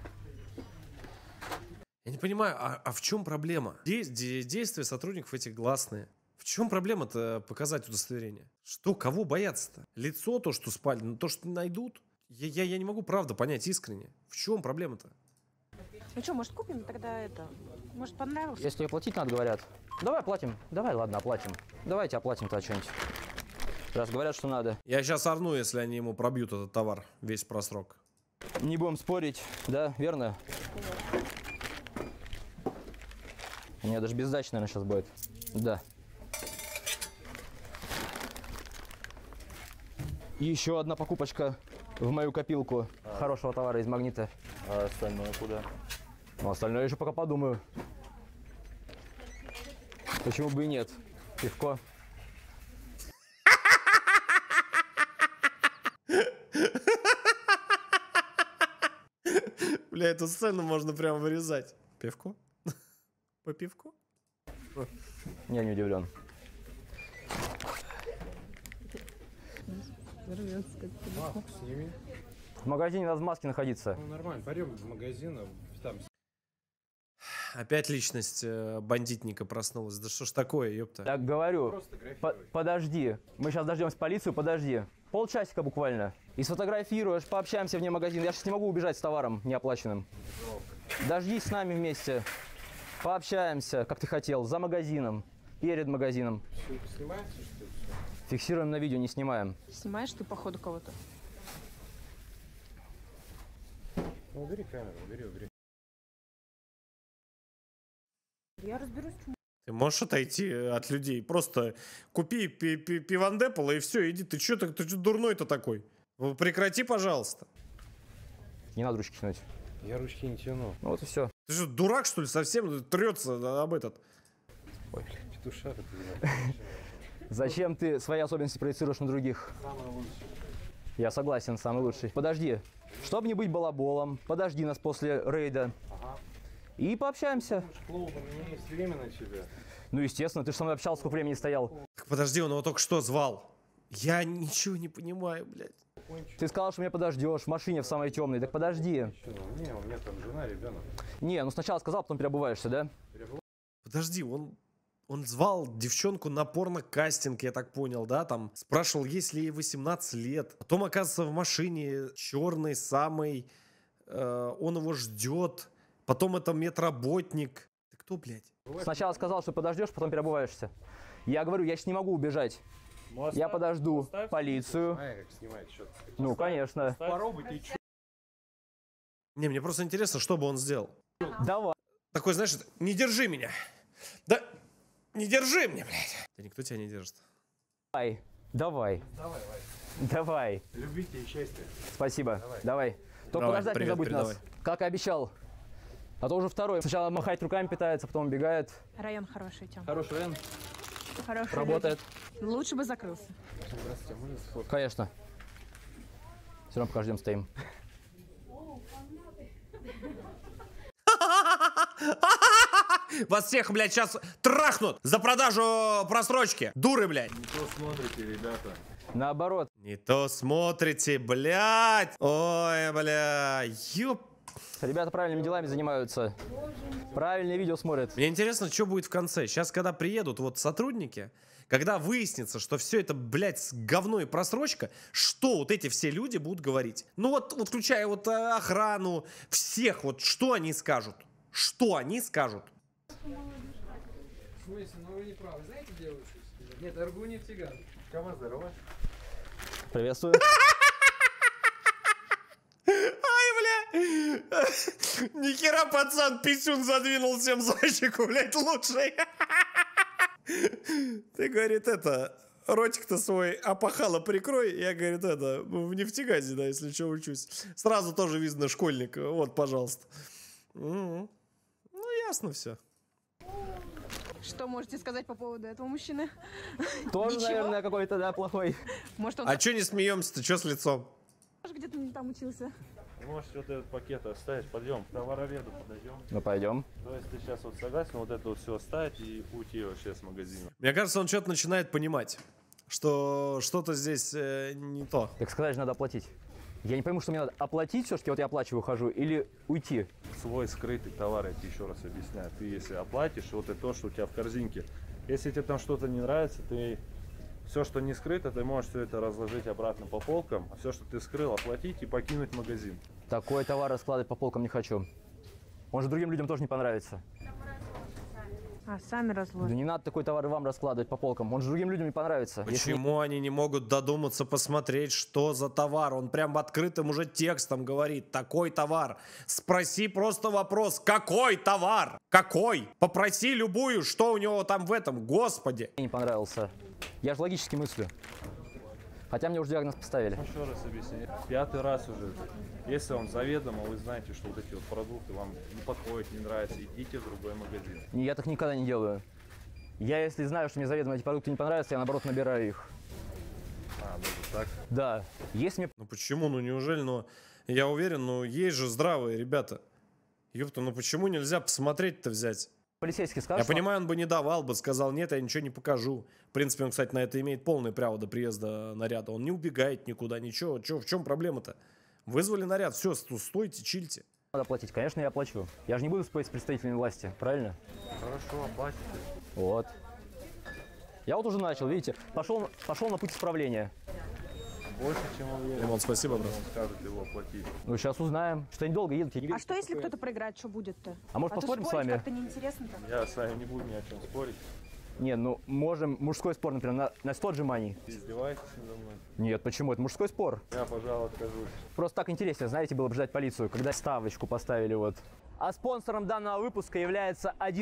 Я не понимаю, а в чем проблема? Действия сотрудников этих гласные. В чем проблема-то показать удостоверение? Что, кого бояться-то? Лицо то, что спали, то, что найдут? Я не могу правда понять искренне. В чем проблема-то? Ну что, может, купим тогда это? Может, понравилось? Если оплатить надо, говорят. Давай оплатим. Давай, ладно, оплатим. Давайте оплатим-то что-нибудь. Раз говорят, что надо. Я сейчас орну, если они ему пробьют этот товар, весь просрок. Не будем спорить, да, верно? У меня даже без сдачи, наверное, сейчас будет. Да. И еще одна покупочка в мою копилку хорошего товара из Магнита. А остальное куда? Ну, остальное еще пока подумаю. Почему бы и нет? Пивко. Бля, эту сцену можно прям вырезать. Пивко? По пивку? Я не удивлен. Сними. В магазине надо в маске находиться. Ну нормально, пойдем в магазин, там. Опять личность бандитника проснулась. Да что ж такое, ёпта. Так говорю, подожди. Мы сейчас дождемся полицию, подожди. Полчасика буквально. И сфотографируешь, пообщаемся вне магазина. Я сейчас не могу убежать с товаром неоплаченным. Дождись с нами вместе. Пообщаемся, как ты хотел, за магазином, перед магазином. Все снимается, что ли? Фиксируем на видео, не снимаем. Снимаешь ты, походу, кого-то? Ну, убери камеру, убери. Я разберусь. Ты можешь отойти от людей? Просто купи пивандепола и все, иди. Ты что дурной-то такой? Прекрати, пожалуйста. Не надо ручки тянуть. Я ручки не тяну. Ну вот и все. Ты что, дурак, что ли, совсем трется об этот? Ой, блядь, петушара ты. Зачем ты свои особенности проецируешь на других? Самый лучший. Я согласен, самый лучший. Подожди. Чтобы не быть балаболом, подожди нас после рейда. Ага. И пообщаемся. Клоун, у меня есть время на тебя. Ну, естественно, ты же со мной общался, сколько времени стоял. Так подожди, он его только что звал. Я ничего не понимаю, блядь. Ты сказал, что меня подождешь в машине в самой темной. Так подожди. Не, у меня там жена, ребенок. Не, ну сначала сказал, потом переобуваешься, да? Подожди, он звал девчонку на порно-кастинг, я так понял, да, там спрашивал, есть ли ей 18 лет. Потом, оказывается, в машине черный самый, он его ждет. Потом это медработник. Ты кто, блядь? Сначала сказал, что подождешь, потом переобуваешься. Я говорю, я сейчас не могу убежать. Я подожду полицию. Как снимать что-то. Ну, конечно. Попробуй, ты чё? Не, мне просто интересно, что бы он сделал. Давай. Такой, знаешь, не держи меня. Да, не держи меня, блядь. Да никто тебя не держит. Давай. Давай. Давай. Любите и счастья. Спасибо. Давай. Только Давай, подождать привет, не забудь передавай. нас. Как и обещал. А то уже второй. Сначала махать руками пытается, потом убегает. Район хороший, Тём. Хороший район. Хороший. Работает. Лучше бы закрылся. Здравствуйте, можно сфоткать? Конечно. Все равно пока ждем, стоим. Вас всех, блядь, сейчас трахнут за продажу просрочки. Дуры, блядь. Не то смотрите, ребята. Наоборот. Не то смотрите, блядь. Ой, бля. Ёп. Ребята правильными делами занимаются. Правильные видео смотрят. Мне интересно, что будет в конце. Сейчас, когда приедут вот сотрудники, когда выяснится, что все это, блядь, говно и просрочка, что вот эти все люди будут говорить? Ну вот включая вот охрану, всех, вот что они скажут? Что они скажут? В смысле? Ну вы не правы. Знаете, где вы учитесь? Нет, РГУ-нефтегаз. Нет, РГУ-нефтегаз. Кого здорово? Приветствую. Нихера, пацан, писюн задвинул всем зайчику, блядь, лучший. Ты, говорит, это, ротик-то свой опахало прикрой. Я, говорит, это, в нефтегазе, да, если что, учусь. Сразу тоже видно школьник. Вот, пожалуйста. Ну, ясно все. Что можете сказать по поводу этого мужчины? Тоже, Ничего? наверное, какой-то, да, плохой. Может, он А че не смеемся-то? Че с лицом? где-то не там учился? Вы можете вот этот пакет оставить, пойдем, к товароведу подойдем. Ну, пойдем. То есть ты сейчас вот согласен вот это вот все оставить и уйти вообще с магазина? Мне кажется, он что-то начинает понимать, что что-то здесь не то. Так сказать же, надо оплатить. Я не пойму, что мне надо оплатить все-таки, вот я оплачиваю, ухожу, или уйти. Свой скрытый товар, я тебе еще раз объясняю. Ты если оплатишь, вот это то, что у тебя в корзинке. Если тебе там что-то не нравится, ты все, что не скрыто, ты можешь все это разложить обратно по полкам, а все, что ты скрыл, оплатить и покинуть магазин. Такой товар раскладывать по полкам не хочу. Он же другим людям тоже не понравится. А, сами Да разложите. не надо такой товар вам раскладывать по полкам. Он же другим людям не понравится. Почему они не могут додуматься посмотреть, что за товар? Он прям открытым уже текстом говорит. Такой товар. Спроси просто вопрос. Какой товар? Какой? Попроси любую, что у него там в этом. Господи. Мне не понравился. Я же логически мыслю. Хотя мне уже диагноз поставили. Еще раз объясню. 5-й раз уже. Если вам заведомо, вы знаете, что вот эти вот продукты вам не подходят, не нравятся, идите в другой магазин. Я так никогда не делаю. Я, если знаю, что мне заведомо эти продукты не понравятся, я наоборот набираю их. А, даже так? Да. Если мне... Ну почему? Ну неужели? Ну, я уверен, ну есть же здравые ребята. Ёпта, ну почему нельзя посмотреть-то взять? Полицейский скажет, Я что... понимаю, он бы не давал бы, сказал, нет, я ничего не покажу. В принципе, он, кстати, на это имеет полное право до приезда наряда. Он не убегает никуда, ничего. Чё, в чем проблема-то? Вызвали наряд, все, стойте, чильте. Надо платить. Конечно, я оплачу. Я же не буду спорить с представителями власти, правильно? Хорошо, оплатите. Вот. Я вот уже начал, видите, пошел на путь исправления. Больше, чем уверен. Лимон, спасибо, брат. Он скажет его оплатить. Ну, сейчас узнаем. Что недолго едут, я не А что, если кто-то проиграет, что будет-то? А может, поспорим с вами? как-то неинтересно-то. Я с вами не буду ни о чем спорить. Не, ну, можем мужской спор, например, на 100 отжиманий. Ты издеваетесь надо мной? Нет, почему? Это мужской спор. Я, пожалуй, откажусь. Просто так интереснее, знаете, было бы ждать полицию, когда ставочку поставили вот. А спонсором данного выпуска является один...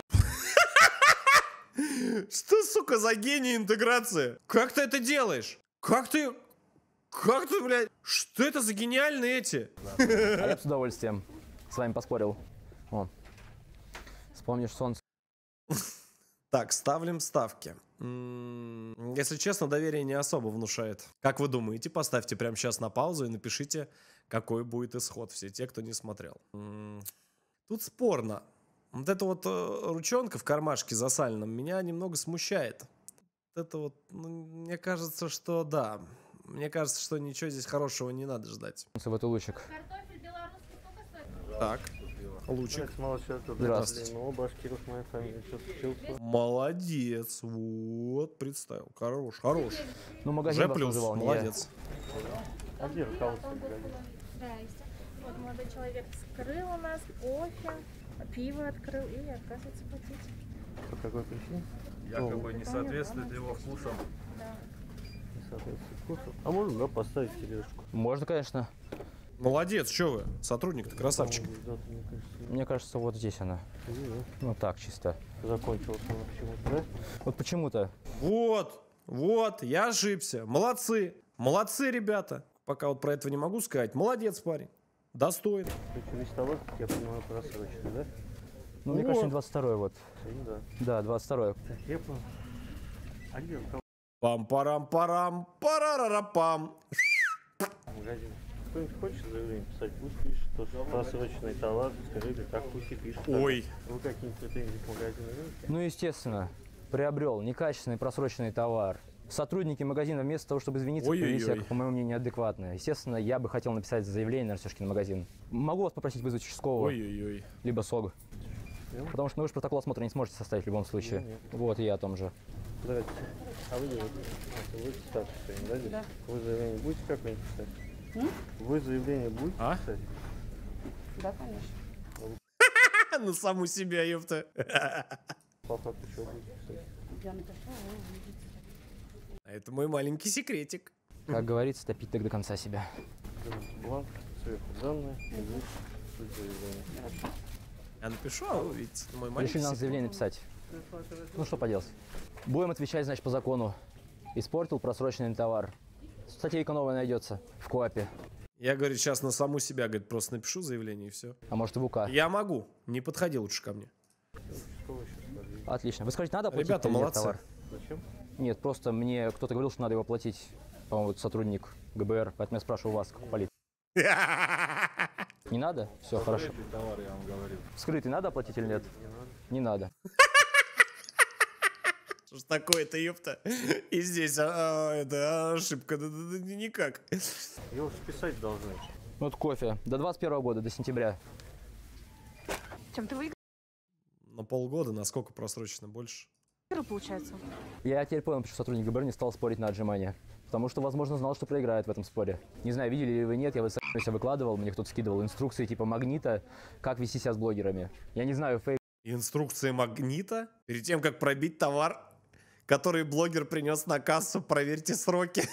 Что, сука, за гений интеграции? Как ты это делаешь? Как ты, блядь, что это за гениальные эти? А я бы с удовольствием с вами поспорил. О. Вспомнишь солнце. Так, ставим ставки. Если честно, доверие не особо внушает. Как вы думаете? Поставьте прямо сейчас на паузу и напишите, какой будет исход. Все те, кто не смотрел. Тут спорно. Вот эта вот ручонка в кармашке засаленном меня немного смущает. Вот это вот, ну, мне кажется, что да. Мне кажется, что ничего здесь хорошего не надо ждать. Вот и лучик. Картофель белорусский сколько стоит? Так, лучик. Здравствуйте. Молодец. Вот, представил. Хорош, хорош. Ну, магазин Уже плюс, вызывал, не я. молодец. А где руководство? Здрасте. Вот молодой человек вскрыл у нас кофе, пиво открыл и отказывается платить. По какой причине? Якобы не соответствует его вкусам. Да. Не соответствует вкусу. А можно, да, поставить тележку? Можно, конечно. Молодец, что вы? Сотрудник-то красавчик. Мне кажется, вот здесь она. Ну так, чисто. Закончилась она почему-то, да? Вот почему-то. Вот, я ошибся. Молодцы. Молодцы, ребята. Пока вот про этого не могу сказать. Молодец, парень. Достоин. Причем весь товар, как я понимаю, просроченный, да? Ну, мне кажется, 22-й вот. Сегодня, да. Да, 22-й. Так, я понял. А где руководство Пам-парам-парам, парарарапам. магазина? Кто-нибудь хочет заявление писать? Пусть пишет, то, что просроченный товар, скажите, так пусть и пишет. Ой. Вы какие-нибудь претензии к магазину имеете? Ну, естественно, приобрел некачественный просроченный товар. Сотрудники магазина вместо того, чтобы извиниться, повели себя, по моему мнению, неадекватно. Естественно, я бы хотел написать заявление на Артёшкин магазин. Могу вас попросить вызвать участкового, Ой-ой-ой. либо СОГ. Потому что вы же протокол осмотра не сможете составить в любом случае. Нет. Вот, и я о том же. Здравствуйте. А вы будете статус сегодня, да, здесь? Да. Вы заявление будете как-нибудь писать? Вы заявление будете писать? Да, конечно. На саму себя, ёпта. По факту что будете писать? Я напишу, а вы увидите. Это мой маленький секретик. Как говорится, топить так до конца себя. Бланк, сверху данные, Я напишу, а вы видите, мой маленький Решили нам секрет. заявление написать. Ну что поделать. Будем отвечать, значит, по закону. Испортил просроченный товар. Статейка новая найдется в КОАПе. Я, говорит, сейчас на саму себя, говорит, просто напишу заявление и все. А может и в УК. Я могу. Не подходи лучше ко мне. Отлично. Вы скажите, надо оплатить Ребята, или нет молодцы. товар? Зачем? Нет, просто мне кто-то говорил, что надо его оплатить. По-моему, вот сотрудник ГБР. Поэтому я спрашиваю у вас, как у полиции. Не надо? Все, хорошо. Скрытый товар, я вам говорил. Скрытый надо оплатить или нет? Не надо. Что ж такое-то, ёпта? И здесь это ошибка. Никак. Его списать должны. Вот кофе. До 21 года, до сентября. Чем ты выиграл, На полгода, на сколько просрочено? Больше? получается? Я теперь понял, почему сотрудник ГБР не стал спорить на отжимание. Потому что, возможно, знал, что проиграет в этом споре. Не знаю, видели ли вы, нет, я вот себя выкладывал, мне кто-то скидывал инструкции типа Магнита, как вести себя с блогерами. Я не знаю, фейк. Инструкции Магнита? Перед тем, как пробить товар, который блогер принес на кассу, проверьте сроки.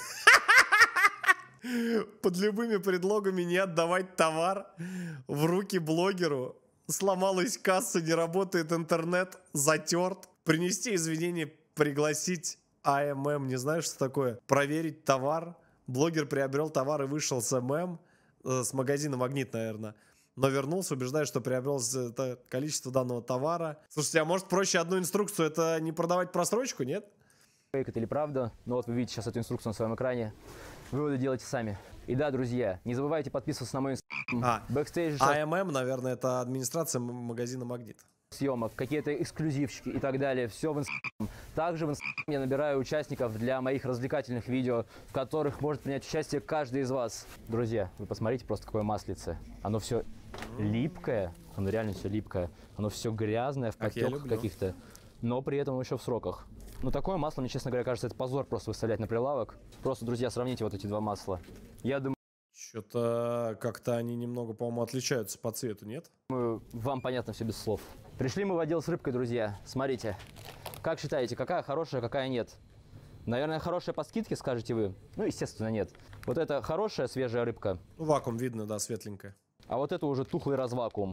Под любыми предлогами не отдавать товар в руки блогеру. Сломалась касса, не работает интернет, затерт. Принести извинения, пригласить АММ, не знаю, что такое. Проверить товар. Блогер приобрел товар и вышел с ММ, с магазина Магнит, наверное. Но вернулся, убеждает, что приобрел это количество данного товара. Слушайте, а может проще одну инструкцию, это не продавать просрочку, нет? Фейк это или правда? Ну вот вы видите сейчас эту инструкцию на своем экране. Выводы делайте сами. И да, друзья, не забывайте подписываться на мой инстаграм. Бэкстейдж АММ, наверное, это администрация магазина Магнит. съемок, какие-то эксклюзивчики и так далее. Все в инстаграм. Также в инстаграм я набираю участников для моих развлекательных видео, в которых может принять участие каждый из вас. Друзья, вы посмотрите просто какое маслице. Оно все липкое, оно реально все липкое. Оно все грязное, в подтеках каких-то, но при этом еще в сроках. Ну, такое масло, мне, честно говоря, кажется, это позор просто выставлять на прилавок. Просто, друзья, сравните вот эти два масла. Я думаю, что-то как-то они немного, по-моему, отличаются по цвету, нет? Вам понятно все без слов. Пришли мы в отдел с рыбкой, друзья. Смотрите. Как считаете, какая хорошая, какая нет? Наверное, хорошая по скидке, скажете вы. Ну, естественно, нет. Вот это хорошая свежая рыбка. Ну, вакуум видно, да, светленькая. А вот это уже тухлый развакуум.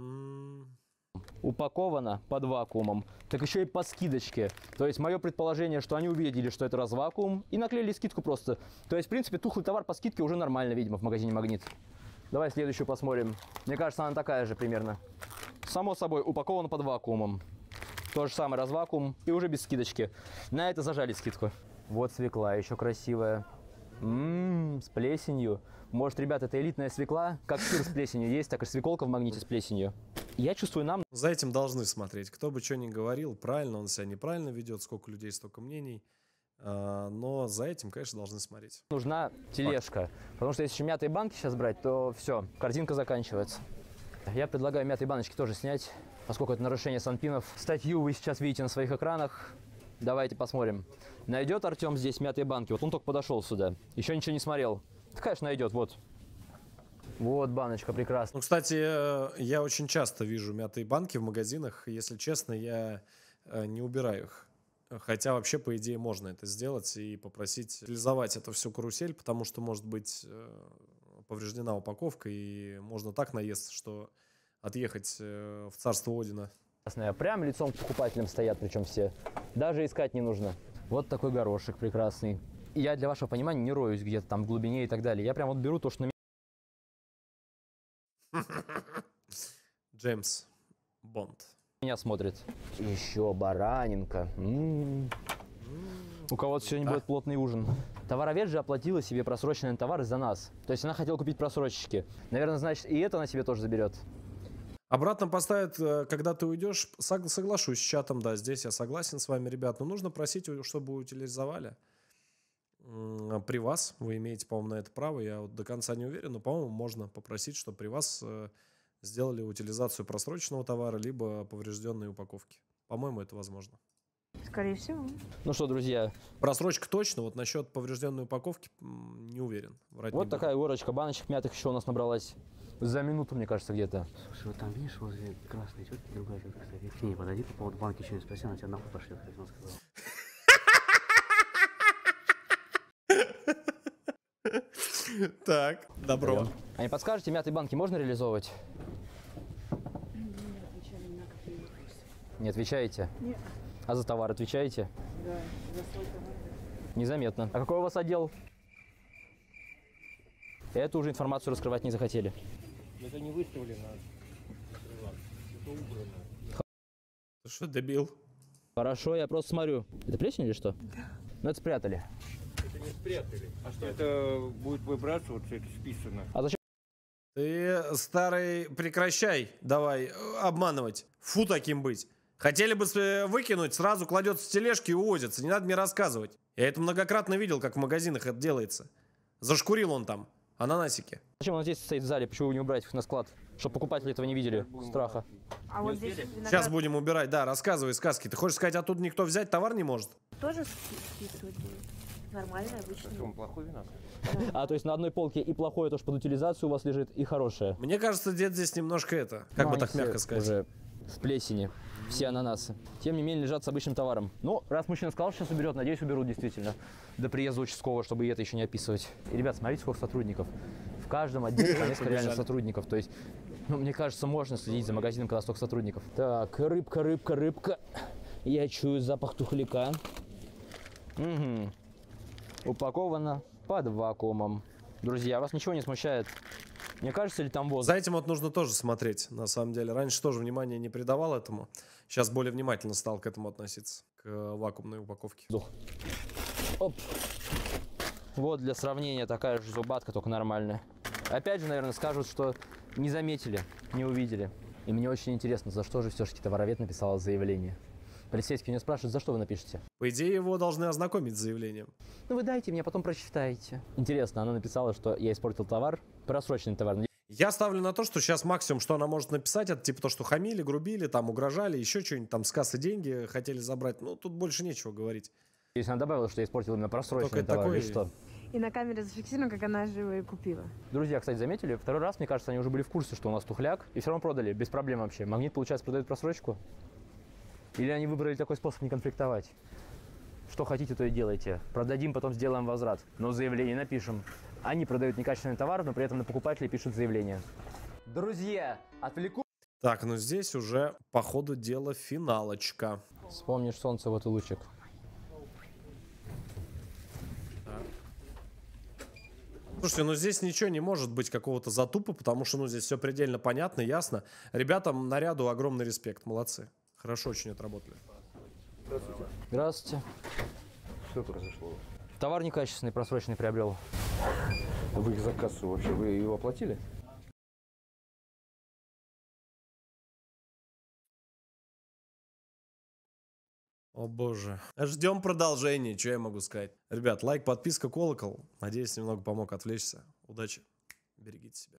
Упаковано под вакуумом, так еще и по скидочке. То есть мое предположение, что они увидели, что это развакуум, и наклеили скидку просто. То есть, в принципе, тухлый товар по скидке уже нормально, видимо, в магазине Магнит. Давай следующую посмотрим. Мне кажется, она такая же примерно. Само собой, упаковано под вакуумом. То же самое развакуум и уже без скидочки. На это зажали скидку. Вот свекла еще красивая. С плесенью. Может, ребят, это элитная свекла? Как сыр с плесенью есть, так и свеколка в Магните с плесенью. Я чувствую, нам... За этим должны смотреть. Кто бы что ни говорил, правильно он себя неправильно ведет, сколько людей, столько мнений. Но за этим, конечно, должны смотреть. Нужна тележка. Потому что если еще мятые банки сейчас брать, то все, корзинка заканчивается. Я предлагаю мятые баночки тоже снять, поскольку это нарушение санпинов. Статью вы сейчас видите на своих экранах. Давайте посмотрим. Найдет Артем здесь мятые банки? Вот он только подошел сюда. Еще ничего не смотрел. Да, конечно, найдет. Вот. Вот баночка прекрасная. Ну, кстати, я очень часто вижу мятые банки в магазинах. Если честно, я не убираю их. Хотя вообще, по идее, можно это сделать и попросить реализовать эту всю карусель, потому что может быть повреждена упаковка, и можно так наесться, что отъехать в царство Одина. Прям лицом к покупателям стоят, причем все. Даже искать не нужно. Вот такой горошек прекрасный. Я для вашего понимания не роюсь где-то там в глубине и так далее. Я прям вот беру то, что на Джеймс Бонд меня смотрит. Еще баранинка. У кого-то сегодня будет плотный ужин. Товаровед же оплатила себе просроченный товар из-за нас. То есть она хотела купить просрочечки. Наверное, значит, и это она себе тоже заберет. Обратно поставят, когда ты уйдешь. Соглашусь с чатом, да, здесь я согласен с вами, ребят. Но нужно просить, чтобы утилизовали. При вас вы имеете, по-моему, на это право. Я вот до конца не уверен, но, по-моему, можно попросить, чтобы при вас сделали утилизацию просроченного товара, либо поврежденной упаковки. По-моему, это возможно. Скорее всего. Ну что, друзья. Просрочка точно, вот насчет поврежденной упаковки не уверен. Вот такая горочка баночек мятых еще у нас набралась. За минуту, мне кажется, где-то. Слушай, вот там видишь, возле красной тетки, другая тетка, кстати, к ней подойди по поводу банки что-нибудь спроси, она тебя нахуй пошлет, как она сказала. Так, добро. А не подскажете, мятые банки можно реализовывать? Не отвечаете? Нет. А за товар отвечаете? Да, за свой товар. Незаметно. А какой у вас отдел? Эту уже информацию раскрывать не захотели. Это не выставлено. Это убрано. Ты что, дебил? Хорошо, я просто смотрю. Это плесень или что? Да. Ну это спрятали. Это не спрятали. А что это будет выбрасываться, это списано. А зачем? Ты, старый, прекращай, давай, обманывать. Фу таким быть. Хотели бы выкинуть, сразу кладется в тележки и увозится. Не надо мне рассказывать. Я это многократно видел, как в магазинах это делается. Зашкурил он там, ананасики. Зачем он здесь стоит в зале? Почему не убрать их на склад? Чтобы покупатели этого не видели. Страха. А вот здесь Сейчас будем убирать, да, рассказывай сказки. Ты хочешь сказать, оттуда никто взять товар не может? Тоже списывать будет. Нормально, обычно. Что, плохой виноград? А, то есть на одной полке и плохое тоже под утилизацию у вас лежит, и хорошее. Мне кажется, дед здесь немножко это, как бы так мягко сказать. Уже с плесени. Все ананасы. Тем не менее, лежат с обычным товаром. Ну, раз мужчина сказал, что сейчас уберет, надеюсь, уберут действительно. До приезда участкового, чтобы и это еще не описывать. И, ребят, смотрите, сколько сотрудников. В каждом отделе по несколько реальных сотрудников. То есть, ну, мне кажется, можно следить за магазином, когда столько сотрудников. Так, рыбка, рыбка, рыбка. Я чую запах тухляка. Угу. Упаковано под вакуумом. Друзья, вас ничего не смущает? Мне кажется, ли там воздух? За этим вот нужно тоже смотреть, на самом деле. Раньше тоже внимания не придавал этому. Сейчас более внимательно стал к этому относиться, к вакуумной упаковке. Оп. Вот для сравнения такая же зубатка, только нормальная. Опять же, наверное, скажут, что не заметили, не увидели. И мне очень интересно, за что же все-таки товаровед написал заявление. Полицейский меня спрашивает, за что вы напишете? По идее, его должны ознакомить с заявлением. Ну вы дайте мне, потом прочитаете. Интересно, она написала, что я испортил товар, просроченный товар. Я ставлю на то, что сейчас максимум, что она может написать, это типа то, что хамили, грубили, там угрожали, еще что-нибудь, там с кассы деньги хотели забрать. Ну, тут больше нечего говорить. Если она добавила, что я испортил именно просроченный Только товар, такой... или что? И на камере зафиксировано, как она же его и купила. Друзья, кстати, заметили, второй раз, мне кажется, они уже были в курсе, что у нас тухляк, и все равно продали, без проблем вообще. Магнит, получается, продает просрочку? Или они выбрали такой способ не конфликтовать? Что хотите, то и делайте. Продадим, потом сделаем возврат. Но заявление напишем. Они продают некачественный товар, но при этом на покупателей пишут заявление. Друзья, отвлеку. Так, ну здесь уже по ходу дела финалочка. Вспомнишь солнце, вот и лучик. Слушайте, ну здесь ничего не может быть какого-то затупа, потому что, ну, здесь все предельно понятно, ясно. Ребятам наряду огромный респект, молодцы. Хорошо очень отработали. Здравствуйте. Здравствуйте. Что произошло? Товар некачественный, просроченный приобрел. Вы их за кассу вообще, вы его оплатили? О боже. Ждем продолжения, что я могу сказать. Ребят, лайк, подписка, колокол. Надеюсь, немного помог отвлечься. Удачи. Берегите себя.